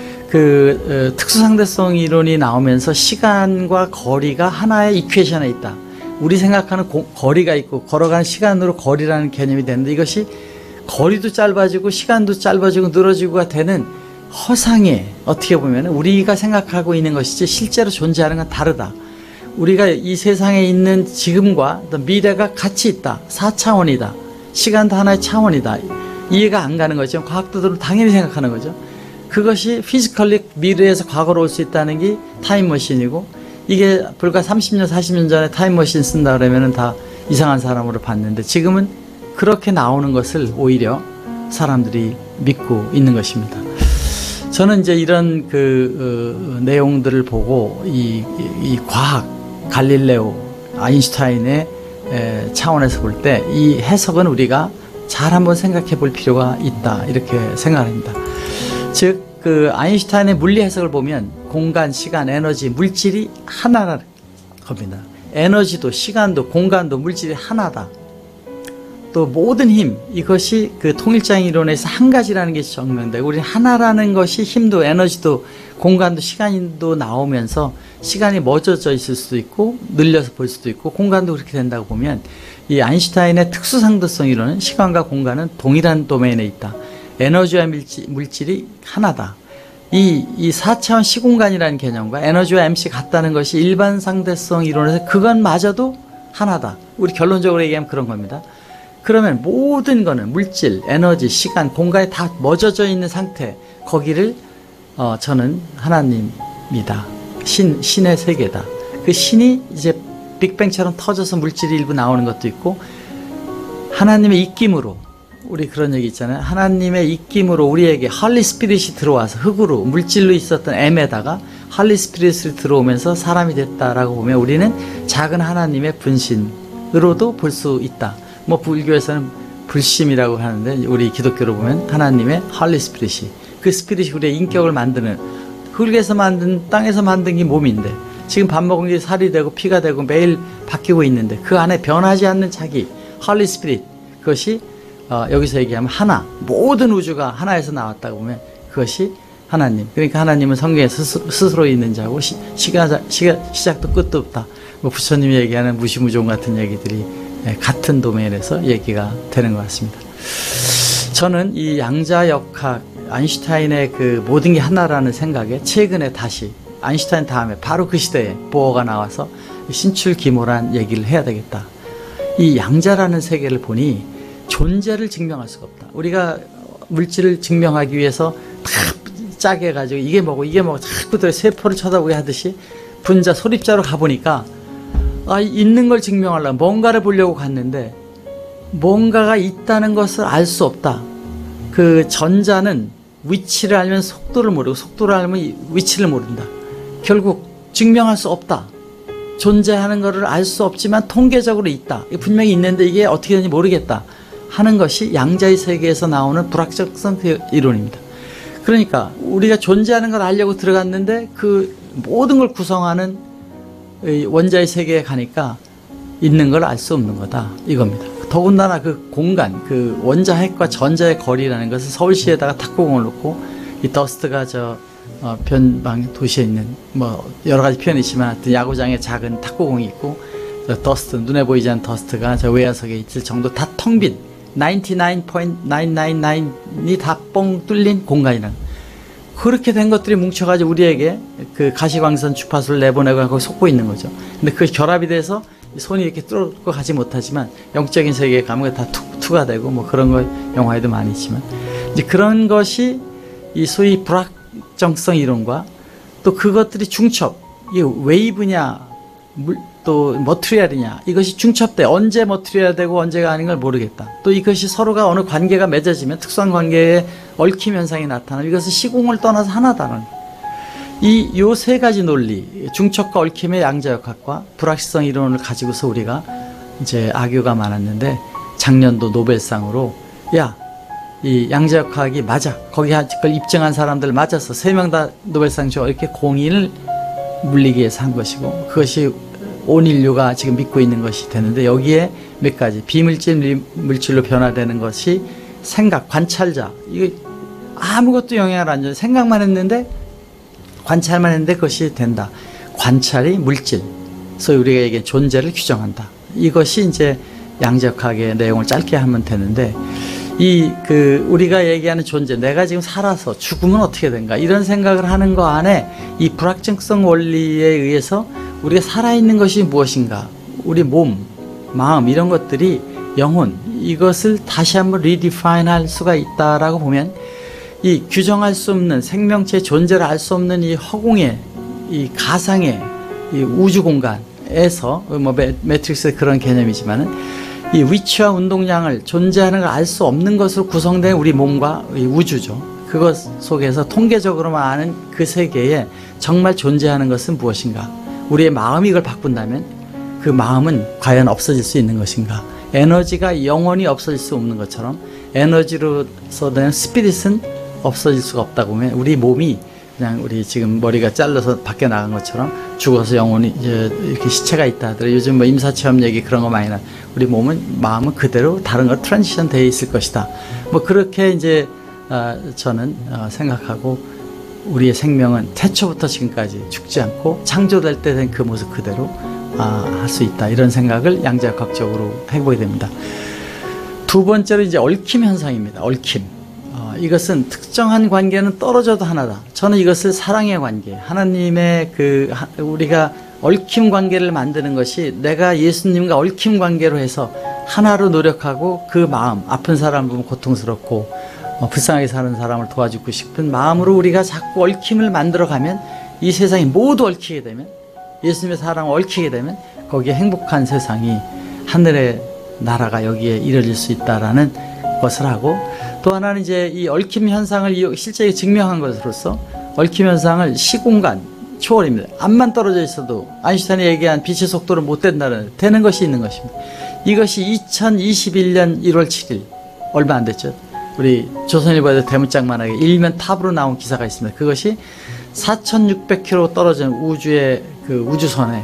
그 어, 특수상대성 이론이 나오면서 시간과 거리가 하나의 이퀘이션에 있다. 우리 생각하는 고, 거리가 있고 걸어가는 시간으로 거리라는 개념이 되는데, 이것이 거리도 짧아지고 시간도 짧아지고 늘어지고가 되는 허상에, 어떻게 보면 우리가 생각하고 있는 것이지 실제로 존재하는 건 다르다. 우리가 이 세상에 있는 지금과 미래가 같이 있다. 사 차원이다. 시간도 하나의 차원이다. 이해가 안 가는 거죠. 과학도들은 당연히 생각하는 거죠. 그것이 피지컬리 미래에서 과거로 올 수 있다는 게 타임머신이고, 이게 불과 삼십 년, 사십 년 전에 타임머신 쓴다 그러면은 다 이상한 사람으로 봤는데, 지금은 그렇게 나오는 것을 오히려 사람들이 믿고 있는 것입니다. 저는 이제 이런 그 어, 내용들을 보고 이, 이, 이 과학, 갈릴레오, 아인슈타인의 에, 차원에서 볼 때 이 해석은 우리가 잘 한번 생각해 볼 필요가 있다, 이렇게 생각합니다. 즉, 그 아인슈타인의 물리 해석을 보면 공간, 시간, 에너지, 물질이 하나라는 겁니다. 에너지도 시간도 공간도 물질이 하나다. 또 모든 힘, 이것이 그 통일장 이론에서 한 가지라는 게 증명되고, 우리 하나라는 것이 힘도 에너지도 공간도 시간도 나오면서 시간이 멎어져 있을 수도 있고 늘려서 볼 수도 있고 공간도 그렇게 된다고 보면, 이 아인슈타인의 특수상대성 이론은 시간과 공간은 동일한 도메인에 있다. 에너지와 물질, 물질이 하나다. 이, 이 사 차원 시공간이라는 개념과 에너지와 엠씨 같다는 것이 일반 상대성 이론에서 그것마저도 하나다. 우리 결론적으로 얘기하면 그런 겁니다. 그러면 모든 거는 물질, 에너지, 시간, 공간에 다 멎어져 있는 상태, 거기를 어, 저는 하나님이다. 신, 신의 세계다. 그 신이 이제 빅뱅처럼 터져서 물질이 일부 나오는 것도 있고, 하나님의 입김으로, 우리 그런 얘기 있잖아요. 하나님의 입김으로 우리에게 할리 스피릿이 들어와서 흙으로 물질로 있었던 M에다가 할리 스피릿이 들어오면서 사람이 됐다라고 보면 우리는 작은 하나님의 분신으로도 볼 수 있다. 뭐 불교에서는 불심이라고 하는데, 우리 기독교로 보면 하나님의 할리 스피릿이, 그 스피릿이 우리의 인격을 만드는, 흙에서 만든, 땅에서 만든 게 몸인데 지금 밥 먹은 게 살이 되고 피가 되고 매일 바뀌고 있는데 그 안에 변하지 않는 자기 할리 스피릿, 그것이 어, 여기서 얘기하면 하나, 모든 우주가 하나에서 나왔다고 보면 그것이 하나님. 그러니까 하나님은 성경에 스스로, 스스로 있는 자고 시, 시가, 시가, 시작도 끝도 없다. 뭐 부처님이 얘기하는 무시무종 같은 얘기들이 같은 도메인에서 얘기가 되는 것 같습니다. 저는 이 양자역학, 아인슈타인의 그 모든 게 하나라는 생각에 최근에 다시 아인슈타인 다음에 바로 그 시대에 보어가 나와서 신출기모란 얘기를 해야 되겠다. 이 양자라는 세계를 보니 존재를 증명할 수가 없다. 우리가 물질을 증명하기 위해서 다 짜게 해가지고 이게 뭐고 이게 뭐고 자꾸 세포를 쳐다보게 하듯이 분자, 소립자로 가보니까 아, 있는 걸 증명하려고 뭔가를 보려고 갔는데 뭔가가 있다는 것을 알 수 없다. 그 전자는 위치를 알면 속도를 모르고 속도를 알면 위치를 모른다. 결국 증명할 수 없다. 존재하는 것을 알 수 없지만 통계적으로 있다. 분명히 있는데 이게 어떻게 되는지 모르겠다 하는 것이 양자의 세계에서 나오는 불확정성 이론입니다. 그러니까 우리가 존재하는 걸 알려고 들어갔는데 그 모든 걸 구성하는 원자의 세계에 가니까 있는 걸 알 수 없는 거다, 이겁니다. 더군다나 그 공간, 그 원자핵과 전자의 거리라는 것은 서울시에다가 탁구공을 놓고 이 더스트가 저 어, 변방 도시에 있는 뭐 여러 가지 표현이 있지만 하여튼 야구장에 작은 탁구공이 있고, 저 더스트, 눈에 보이지 않는 더스트가 저 외야석에 있을 정도 다 텅 빈 나인티나인 포인트 나인나인나인이 다 뻥 뚫린 공간이라는, 그렇게 된 것들이 뭉쳐가지고 우리에게 그 가시광선 주파수를 내보내고 거기 속고 있는 거죠. 근데 그 결합이 돼서 손이 이렇게 뚫고 가지 못하지만 영적인 세계에 가면 다 투, 투가 되고 뭐 그런 거 영화에도 많이 있지만, 이제 그런 것이 이 소위 불확정성 이론과 또 그것들이 중첩, 이게 웨이브냐 물, 또 머티리얼이냐, 이것이 중첩돼 언제 머티리얼 되고 언제가 아닌 걸 모르겠다. 또 이것이 서로가 어느 관계가 맺어지면 특수한 관계에 얽힘 현상이 나타나면 이것은 시공을 떠나서 하나다는, 이 요 세 가지 논리, 중첩과 얽힘의 양자역학과 불확실성 이론을 가지고서 우리가 이제 악유가 많았는데, 작년도 노벨상으로 야, 이 양자역학이 맞아, 거기 그걸 입증한 사람들 맞았어, 세 명 다 노벨상 줘, 이렇게 공인을 물리기에서 한 것이고, 그것이 온 인류가 지금 믿고 있는 것이 되는데, 여기에 몇 가지 비물질 물질로 변화되는 것이 생각, 관찰자, 이거 아무것도 영향을 안 줘요. 생각만 했는데, 관찰만 했는데 그것이 된다. 관찰이 물질, 소위 우리가 얘기해 존재를 규정한다. 이것이 이제 양자역학의 내용을 짧게 하면 되는데, 이 그 우리가 얘기하는 존재, 내가 지금 살아서 죽으면 어떻게 된가, 이런 생각을 하는 거 안에 이 불확정성 원리에 의해서 우리가 살아있는 것이 무엇인가, 우리 몸, 마음, 이런 것들이 영혼, 이것을 다시 한번 리디파인 할 수가 있다라고 보면, 이 규정할 수 없는 생명체의 존재를 알 수 없는 이 허공의, 이 가상의 이 우주 공간에서, 뭐 매트릭스의 그런 개념이지만은, 이 위치와 운동량을 존재하는 걸 알 수 없는 것으로 구성된 우리 몸과 이 우주죠. 그것 속에서 통계적으로만 아는 그 세계에 정말 존재하는 것은 무엇인가? 우리의 마음이 이걸 바꾼다면 그 마음은 과연 없어질 수 있는 것인가? 에너지가 영원히 없어질 수 없는 것처럼 에너지로서 된 스피릿은 없어질 수가 없다고 보면 우리 몸이 그냥 우리 지금 머리가 잘라서 밖에 나간 것처럼 죽어서 영원히 이제 이렇게 시체가 있다 하더라도 요즘 뭐 임사체험 얘기 그런 거 많이 나. 우리 몸은 마음은 그대로 다른 거 트랜지션 되어 있을 것이다. 뭐 그렇게 이제 어, 저는 어, 생각하고 우리의 생명은 태초부터 지금까지 죽지 않고 창조될 때 된 그 모습 그대로 아, 할 수 있다. 이런 생각을 양자역학적으로 해보게 됩니다. 두 번째로 이제 얽힘 현상입니다. 얽힘. 어, 이것은 특정한 관계는 떨어져도 하나다. 저는 이것을 사랑의 관계, 하나님의 그 하, 우리가 얽힘 관계를 만드는 것이 내가 예수님과 얽힘 관계로 해서 하나로 노력하고 그 마음, 아픈 사람 보면 고통스럽고 어, 불쌍하게 사는 사람을 도와주고 싶은 마음으로 우리가 자꾸 얽힘을 만들어가면 이 세상이 모두 얽히게 되면 예수님의 사랑을 얽히게 되면 거기에 행복한 세상이 하늘의 나라가 여기에 이뤄질 수 있다라는 것을 하고 또 하나는 이제 이 얽힘 현상을 실제 증명한 것으로서 얽힘 현상을 시공간 초월입니다. 암만 떨어져 있어도 아인슈타인이 얘기한 빛의 속도를 못 된다는 되는 것이 있는 것입니다. 이것이 이천이십일 년 일월 칠일 얼마 안 됐죠. 우리 조선일보에도 대문짝만하게 일면 탑으로 나온 기사가 있습니다. 그것이 사천육백 킬로미터 떨어진 우주의 그 우주선에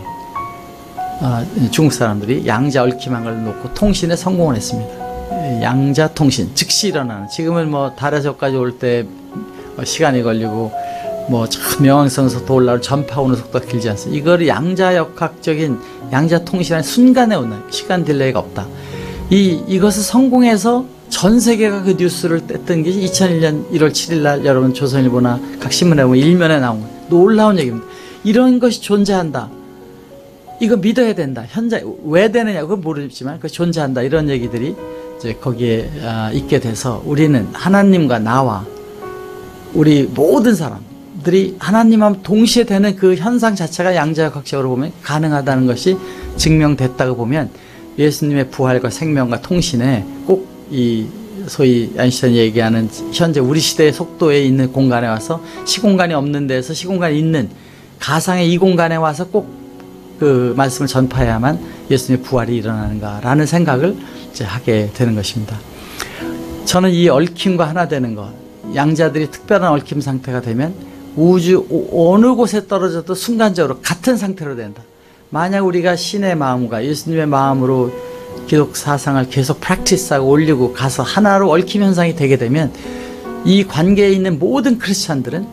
어, 중국 사람들이 양자 얽힘한 걸 놓고 통신에 성공을 했습니다. 양자 통신 즉시 일어나는 지금은 뭐 달에서까지 올 때 시간이 걸리고 뭐 참 명왕성에서 올라올 전파 오는 속도가 길지 않습니다. 이거를 양자역학적인 양자 통신의 순간에 오는 시간 딜레이가 없다. 이 이것을 성공해서 전 세계가 그 뉴스를 뗐던 게 이천일 년 일월 칠일 날 여러분 조선일보나 각 신문에 보면 일면에 나온 거예요. 놀라운 얘기입니다. 이런 것이 존재한다. 이거 믿어야 된다. 현재 왜 되느냐 그건 모르지만 그 존재한다. 이런 얘기들이 이제 거기에 아, 있게 돼서 우리는 하나님과 나와 우리 모든 사람들이 하나님과 동시에 되는 그 현상 자체가 양자역학적으로 보면 가능하다는 것이 증명됐다고 보면 예수님의 부활과 생명과 통신에 꼭 이 소위 아인슈타인이 얘기하는 현재 우리 시대의 속도에 있는 공간에 와서 시공간이 없는 데서 시공간이 있는 가상의 이 공간에 와서 꼭 그 말씀을 전파해야만 예수님의 부활이 일어나는가라는 생각을 이제 하게 되는 것입니다. 저는 이 얽힘과 하나 되는 것, 양자들이 특별한 얽힘 상태가 되면 우주 어느 곳에 떨어져도 순간적으로 같은 상태로 된다. 만약 우리가 신의 마음과 예수님의 마음으로 기독 사상을 계속 프랙티스하고 올리고 가서 하나로 얽힘 현상이 되게 되면 이 관계에 있는 모든 크리스찬들은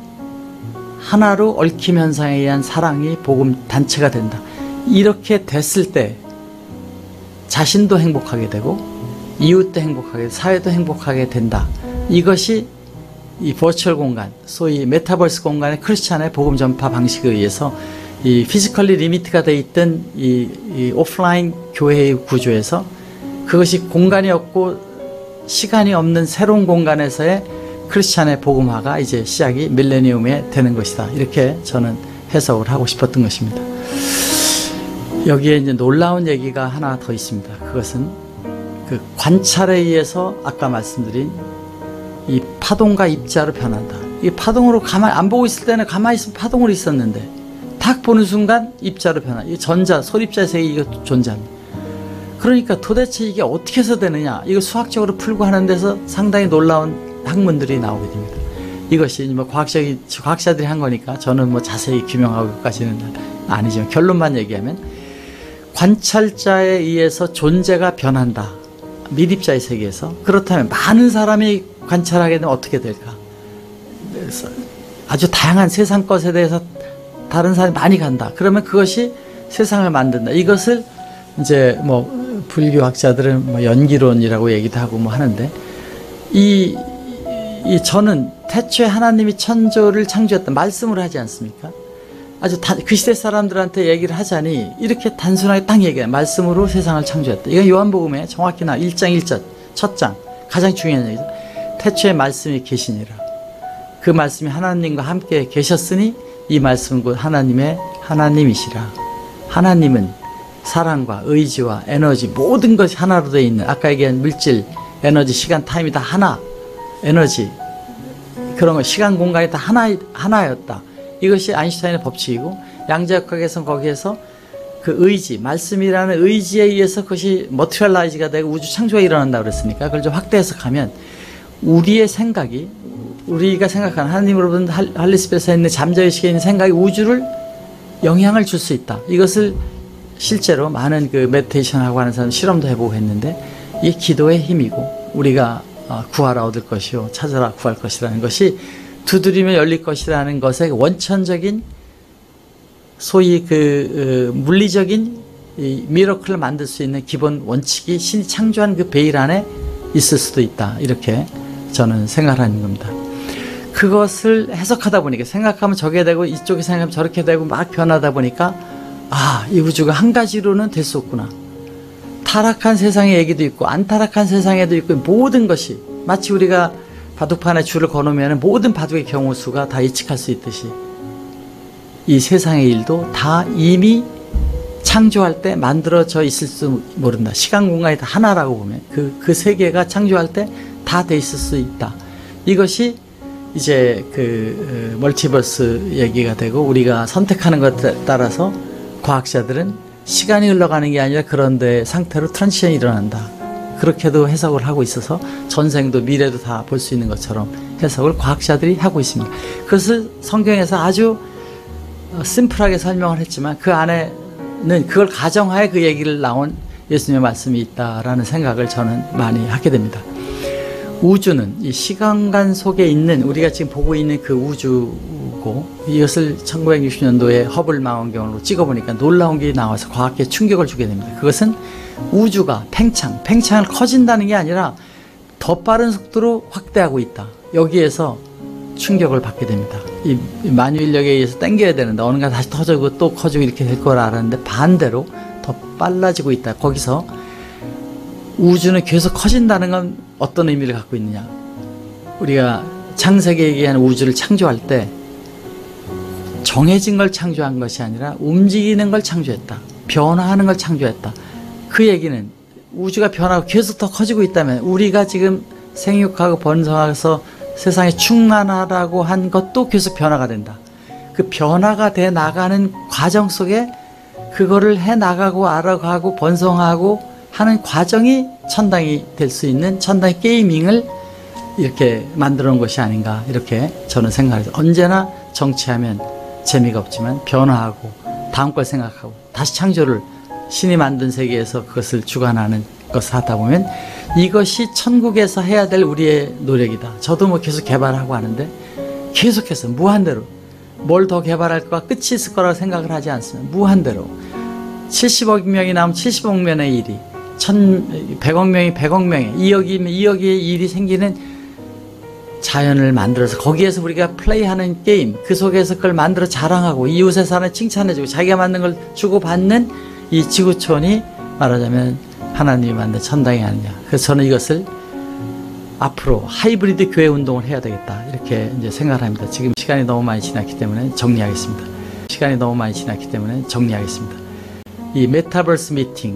하나로 얽힘 현상에 의한 사랑이 복음 단체가 된다. 이렇게 됐을 때 자신도 행복하게 되고 이웃도 행복하게 사회도 행복하게 된다. 이것이 이 버추얼 공간, 소위 메타버스 공간의 크리스찬의 복음 전파 방식에 의해서 이 피지컬리 리미트가 되어 있던 이, 이 오프라인 교회의 구조에서 그것이 공간이 없고 시간이 없는 새로운 공간에서의 크리스찬의 복음화가 이제 시작이 밀레니엄에 되는 것이다. 이렇게 저는 해석을 하고 싶었던 것입니다. 여기에 이제 놀라운 얘기가 하나 더 있습니다. 그것은 그 관찰에 의해서 아까 말씀드린 이 파동과 입자로 변한다. 이 파동으로 가만히 안 보고 있을 때는 가만히 있으면 파동으로 있었는데 탁 보는 순간 입자로 변화. 이 전자, 소립자 세계 이거 존재합니다. 그러니까 도대체 이게 어떻게 해서 되느냐. 이거 수학적으로 풀고 하는 데서 상당히 놀라운 학문들이 나오게 됩니다. 이것이 뭐 과학적인, 과학자들이 한 거니까 저는 뭐 자세히 규명하고까지는 아니지만 결론만 얘기하면 관찰자에 의해서 존재가 변한다. 미립자의 세계에서. 그렇다면 많은 사람이 관찰하게 되면 어떻게 될까? 그래서 아주 다양한 세상 것에 대해서 다른 사람이 많이 간다. 그러면 그것이 세상을 만든다. 이것을 이제 뭐 불교학자들은 뭐 연기론이라고 얘기도 하고 뭐 하는데 이, 이 저는 태초에 하나님이 천조를 창조했다. 말씀으로 하지 않습니까? 아주 다, 그 시대 사람들한테 얘기를 하자니 이렇게 단순하게 딱 얘기해요. 말씀으로 세상을 창조했다. 이건 요한복음에 정확히 나 일 장 일 절 첫 장 가장 중요한 얘기죠. 태초에 말씀이 계시니라. 그 말씀이 하나님과 함께 계셨으니 이 말씀은 곧 하나님의 하나님이시라. 하나님은 사랑과 의지와 에너지 모든 것이 하나로 되어 있는, 아까 얘기한 물질, 에너지, 시간, 타임이 다 하나, 에너지 그런 거, 시간, 공간이 다 하나, 하나였다. 이것이 아인슈타인의 법칙이고, 양자역학에서는 거기에서 그 의지, 말씀이라는 의지에 의해서 그것이 머티리얼라이즈가 되고 우주 창조가 일어난다고 그랬으니까 그걸 좀 확대 해석하면 우리의 생각이, 우리가 생각하는 하나님으로부터 할리스페이스에 있는 잠자의식에 있는 생각이 우주를 영향을 줄 수 있다. 이것을 실제로 많은 그 메디테이션 하고 하는 사람 실험도 해보고 했는데, 이게 기도의 힘이고 우리가 구하라 얻을 것이요 찾아라 구할 것이라는 것이 두드리면 열릴 것이라는 것의 원천적인, 소위 그 물리적인 이 미러클을 만들 수 있는 기본 원칙이 신이 창조한 그 베일 안에 있을 수도 있다. 이렇게 저는 생각하는 겁니다. 그것을 해석하다 보니까, 생각하면 저게 되고 이쪽에 생각하면 저렇게 되고 막 변하다 보니까, 아, 이 우주가 한 가지로는 될 수 없구나. 타락한 세상의 얘기도 있고 안 타락한 세상에도 있고, 모든 것이 마치 우리가 바둑판에 줄을 거놓으면 모든 바둑의 경우 수가 다 예측할 수 있듯이 이 세상의 일도 다 이미 창조할 때 만들어져 있을 수 모른다. 시간 공간이 다 하나라고 보면 그, 그 세계가 창조할 때 다 돼 있을 수 있다. 이것이 이제 그 멀티버스 얘기가 되고, 우리가 선택하는 것에 따라서 과학자들은 시간이 흘러가는 게 아니라 그런데 상태로 트랜지션이 일어난다. 그렇게도 해석을 하고 있어서 전생도 미래도 다 볼 수 있는 것처럼 해석을 과학자들이 하고 있습니다. 그것을 성경에서 아주 심플하게 설명을 했지만 그 안에는 그걸 가정하에 그 얘기를 나온 예수님의 말씀이 있다라는 생각을 저는 많이 하게 됩니다. 우주는 이 시간간 속에 있는, 우리가 지금 보고 있는 그 우주고, 이것을 천구백육십 년도에 허블 망원경으로 찍어보니까 놀라운 게 나와서 과학계에 충격을 주게 됩니다. 그것은 우주가 팽창, 팽창을 커진다는 게 아니라 더 빠른 속도로 확대하고 있다. 여기에서 충격을 받게 됩니다. 이 만유인력에 의해서 당겨야 되는데 어느가 다시 터지고 또 커지고 이렇게 될 걸 알았는데 반대로 더 빨라지고 있다. 거기서 우주는 계속 커진다는 건 어떤 의미를 갖고 있느냐. 우리가 창세기에 얘기한 우주를 창조할 때 정해진 걸 창조한 것이 아니라 움직이는 걸 창조했다. 변화하는 걸 창조했다. 그 얘기는 우주가 변하고 계속 더 커지고 있다면 우리가 지금 생육하고 번성해서 세상에 충만하라고 한 것도 계속 변화가 된다. 그 변화가 돼 나가는 과정 속에 그거를 해 나가고 알아가고 번성하고 하는 과정이 천당이 될 수 있는 천당의 게이밍을 이렇게 만들어 놓은 것이 아닌가, 이렇게 저는 생각해요. 언제나 정치하면 재미가 없지만 변화하고 다음 걸 생각하고 다시 창조를, 신이 만든 세계에서 그것을 주관하는 것을 하다 보면 이것이 천국에서 해야 될 우리의 노력이다. 저도 뭐 계속 개발하고 하는데 계속해서 무한대로 뭘 더 개발할 거가 끝이 있을 거라고 생각을 하지 않습니다. 무한대로 칠십억 명이 나오면 칠십억 명의 일이, 백억 명이 백억 명의, 이억이면 이억의 일이 생기는 자연을 만들어서 거기에서 우리가 플레이하는 게임, 그 속에서 그걸 만들어 자랑하고 이웃에 사는 칭찬해주고 자기가 만든 걸 주고받는 이 지구촌이 말하자면 하나님이 만든 천당이 아니냐. 그래서 저는 이것을 앞으로 하이브리드 교회 운동을 해야 되겠다, 이렇게 이제 생각을 합니다. 지금 시간이 너무 많이 지났기 때문에 정리하겠습니다. 시간이 너무 많이 지났기 때문에 정리하겠습니다. 이 메타버스 미팅,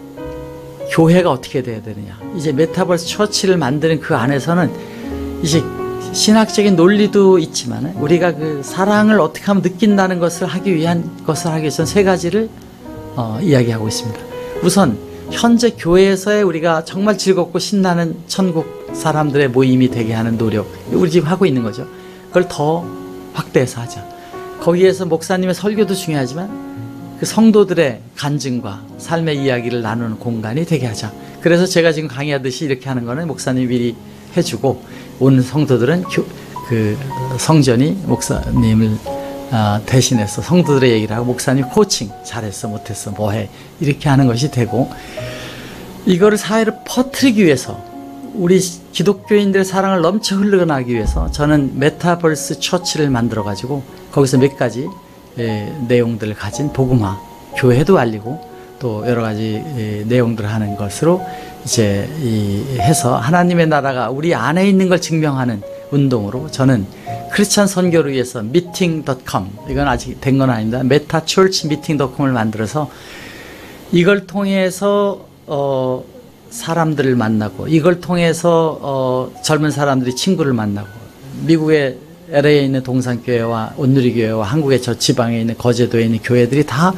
교회가 어떻게 돼야 되느냐. 이제 메타버스 처치를 만드는 그 안에서는 이제 신학적인 논리도 있지만 우리가 그 사랑을 어떻게 하면 느낀다는 것을 하기 위한 것을 하기 위해서는 세 가지를 어, 이야기하고 있습니다. 우선 현재 교회에서의 우리가 정말 즐겁고 신나는 천국 사람들의 모임이 되게 하는 노력, 우리 지금 하고 있는 거죠. 그걸 더 확대해서 하자. 거기에서 목사님의 설교도 중요하지만 그 성도들의 간증과 삶의 이야기를 나누는 공간이 되게 하자. 그래서 제가 지금 강의하듯이 이렇게 하는 거는 목사님이 미리 해주고 온 성도들은 교, 그 성전이 목사님을 어, 대신해서 성도들의 얘기를 하고 목사님 코칭, 잘했어 못했어 뭐해, 이렇게 하는 것이 되고, 이거를 사회를 퍼뜨리기 위해서 우리 기독교인들의 사랑을 넘쳐 흘러나가기 위해서 저는 메타버스 처치를 만들어 가지고 거기서 몇 가지 예, 내용들을 가진 복음화, 교회도 알리고 또 여러 가지 예, 내용들을 하는 것으로 이제 이 해서 하나님의 나라가 우리 안에 있는 걸 증명하는 운동으로 저는 크리스찬 선교를 위해서 미팅 닷컴, 이건 아직 된 건 아닙니다. 메타 처치 미팅 닷컴을 만들어서 이걸 통해서 어, 사람들을 만나고 이걸 통해서 어, 젊은 사람들이 친구를 만나고 미국의 엘에이에 있는 동산교회와 온누리교회와 한국의 저 지방에 있는 거제도에 있는 교회들이 다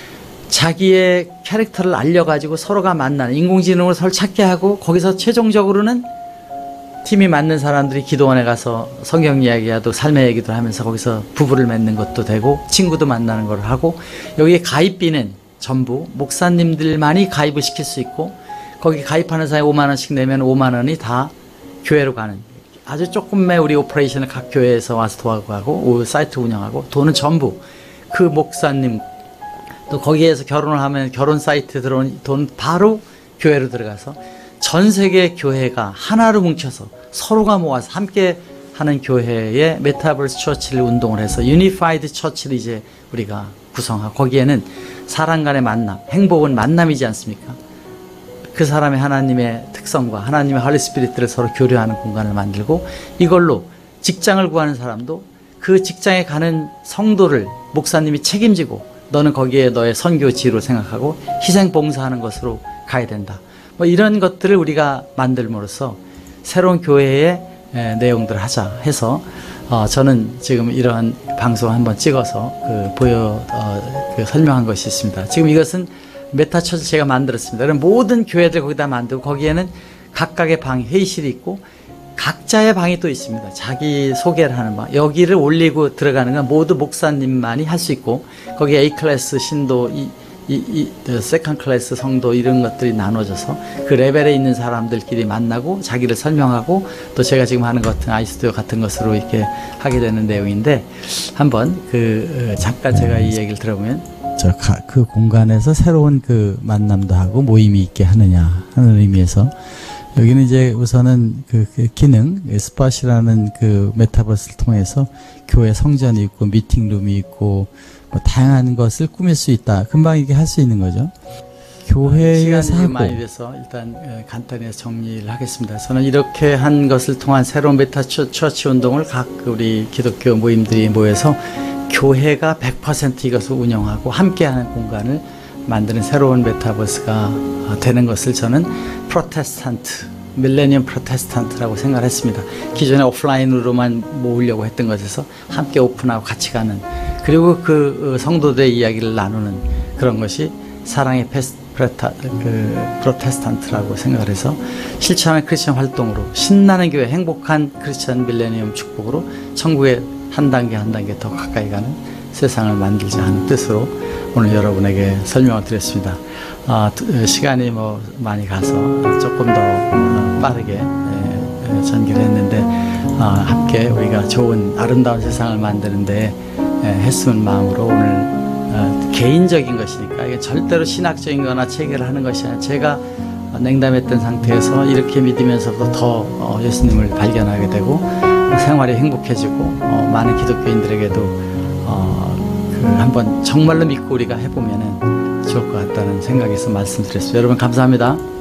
자기의 캐릭터를 알려가지고 서로가 만나는 인공지능으로 서로 찾게 하고 거기서 최종적으로는 팀이 맞는 사람들이 기도원에 가서 성경 이야기하고 삶의 얘기도 하면서 거기서 부부를 맺는 것도 되고 친구도 만나는 걸 하고 여기에 가입비는 전부 목사님들만이 가입을 시킬 수 있고 거기 가입하는 사람이 오만 원씩 내면 오만 원이 다 교회로 가는 아주 조금의 우리 오퍼레이션을 각 교회에서 와서 도와가고 사이트 운영하고 돈은 전부 그 목사님 또 거기에서 결혼을 하면 결혼 사이트에 들어온 돈 바로 교회로 들어가서 전 세계 교회가 하나로 뭉쳐서 서로가 모아서 함께 하는 교회의 메타버스 처치를 운동을 해서 유니파이드 처치를 이제 우리가 구성하고 거기에는 사람 간의 만남, 행복은 만남이지 않습니까? 그 사람의 하나님의 특성과 하나님의 할리 스피릿들을 서로 교류하는 공간을 만들고 이걸로 직장을 구하는 사람도 그 직장에 가는 성도를 목사님이 책임지고 너는 거기에 너의 선교지로 생각하고 희생 봉사하는 것으로 가야 된다. 뭐 이런 것들을 우리가 만들므로써 새로운 교회의 에, 내용들을 하자 해서 어, 저는 지금 이러한 방송 한번 찍어서 그 보여 어, 그 설명한 것이 있습니다. 지금 이것은 메타처치 제가 만들었습니다. 그럼 모든 교회들 거기다 만들고 거기에는 각각의 방, 회의실이 있고 각자의 방이 또 있습니다. 자기 소개를 하는 방. 여기를 올리고 들어가는 건 모두 목사님만이 할 수 있고 거기에 A 클래스, 신도, 이, 이, 이, 세컨 클래스 성도 이런 것들이 나눠져서 그 레벨에 있는 사람들끼리 만나고 자기를 설명하고 또 제가 지금 하는 것 같은 아이스튜디오 같은 것으로 이렇게 하게 되는 내용인데 한번 그 잠깐 제가 이 얘기를 들어보면 저 그 공간에서 새로운 그 만남도 하고 모임이 있게 하느냐 하는 의미에서 여기는 이제 우선은 그, 그 기능, 스팟이라는 그 메타버스를 통해서 교회 성전이 있고 미팅룸이 있고 뭐 다양한 것을 꾸밀 수 있다. 금방 이게 할 수 있는 거죠. 교회의 사고. 시간이 많이 돼서 일단 간단히 정리를 하겠습니다. 저는 이렇게 한 것을 통한 새로운 메타처치 운동을 각 우리 기독교 모임들이 모여서 교회가 백 퍼센트 이것을 운영하고 함께하는 공간을 만드는 새로운 메타버스가 되는 것을 저는 프로테스탄트, 밀레니엄 프로테스탄트라고 생각을 했습니다. 기존에 오프라인으로만 모으려고 했던 것에서 함께 오픈하고 같이 가는 그리고 그 성도들의 이야기를 나누는 그런 것이 사랑의 페스, 프레타, 그 프로테스탄트라고 생각을 해서 실천하는 크리스천 활동으로 신나는 교회, 행복한 크리스천 밀레니엄 축복으로 천국에 한 단계 한 단계 더 가까이 가는 세상을 만들자 하는 뜻으로 오늘 여러분에게 설명을 드렸습니다. 아, 시간이 뭐 많이 가서 조금 더 빠르게 전개를 했는데 아, 함께 우리가 좋은 아름다운 세상을 만드는데 했으면 마음으로 오늘 아, 개인적인 것이니까 이게 절대로 신학적인 거나 체계를 하는 것이 아니라 제가 냉담했던 상태에서 이렇게 믿으면서도 더 어, 예수님을 발견하게 되고 생활이 행복해지고 어, 많은 기독교인들에게도 어, 그 한번 정말로 믿고 우리가 해보면은 좋을 것 같다는 생각에서 말씀드렸습니다. 여러분 감사합니다.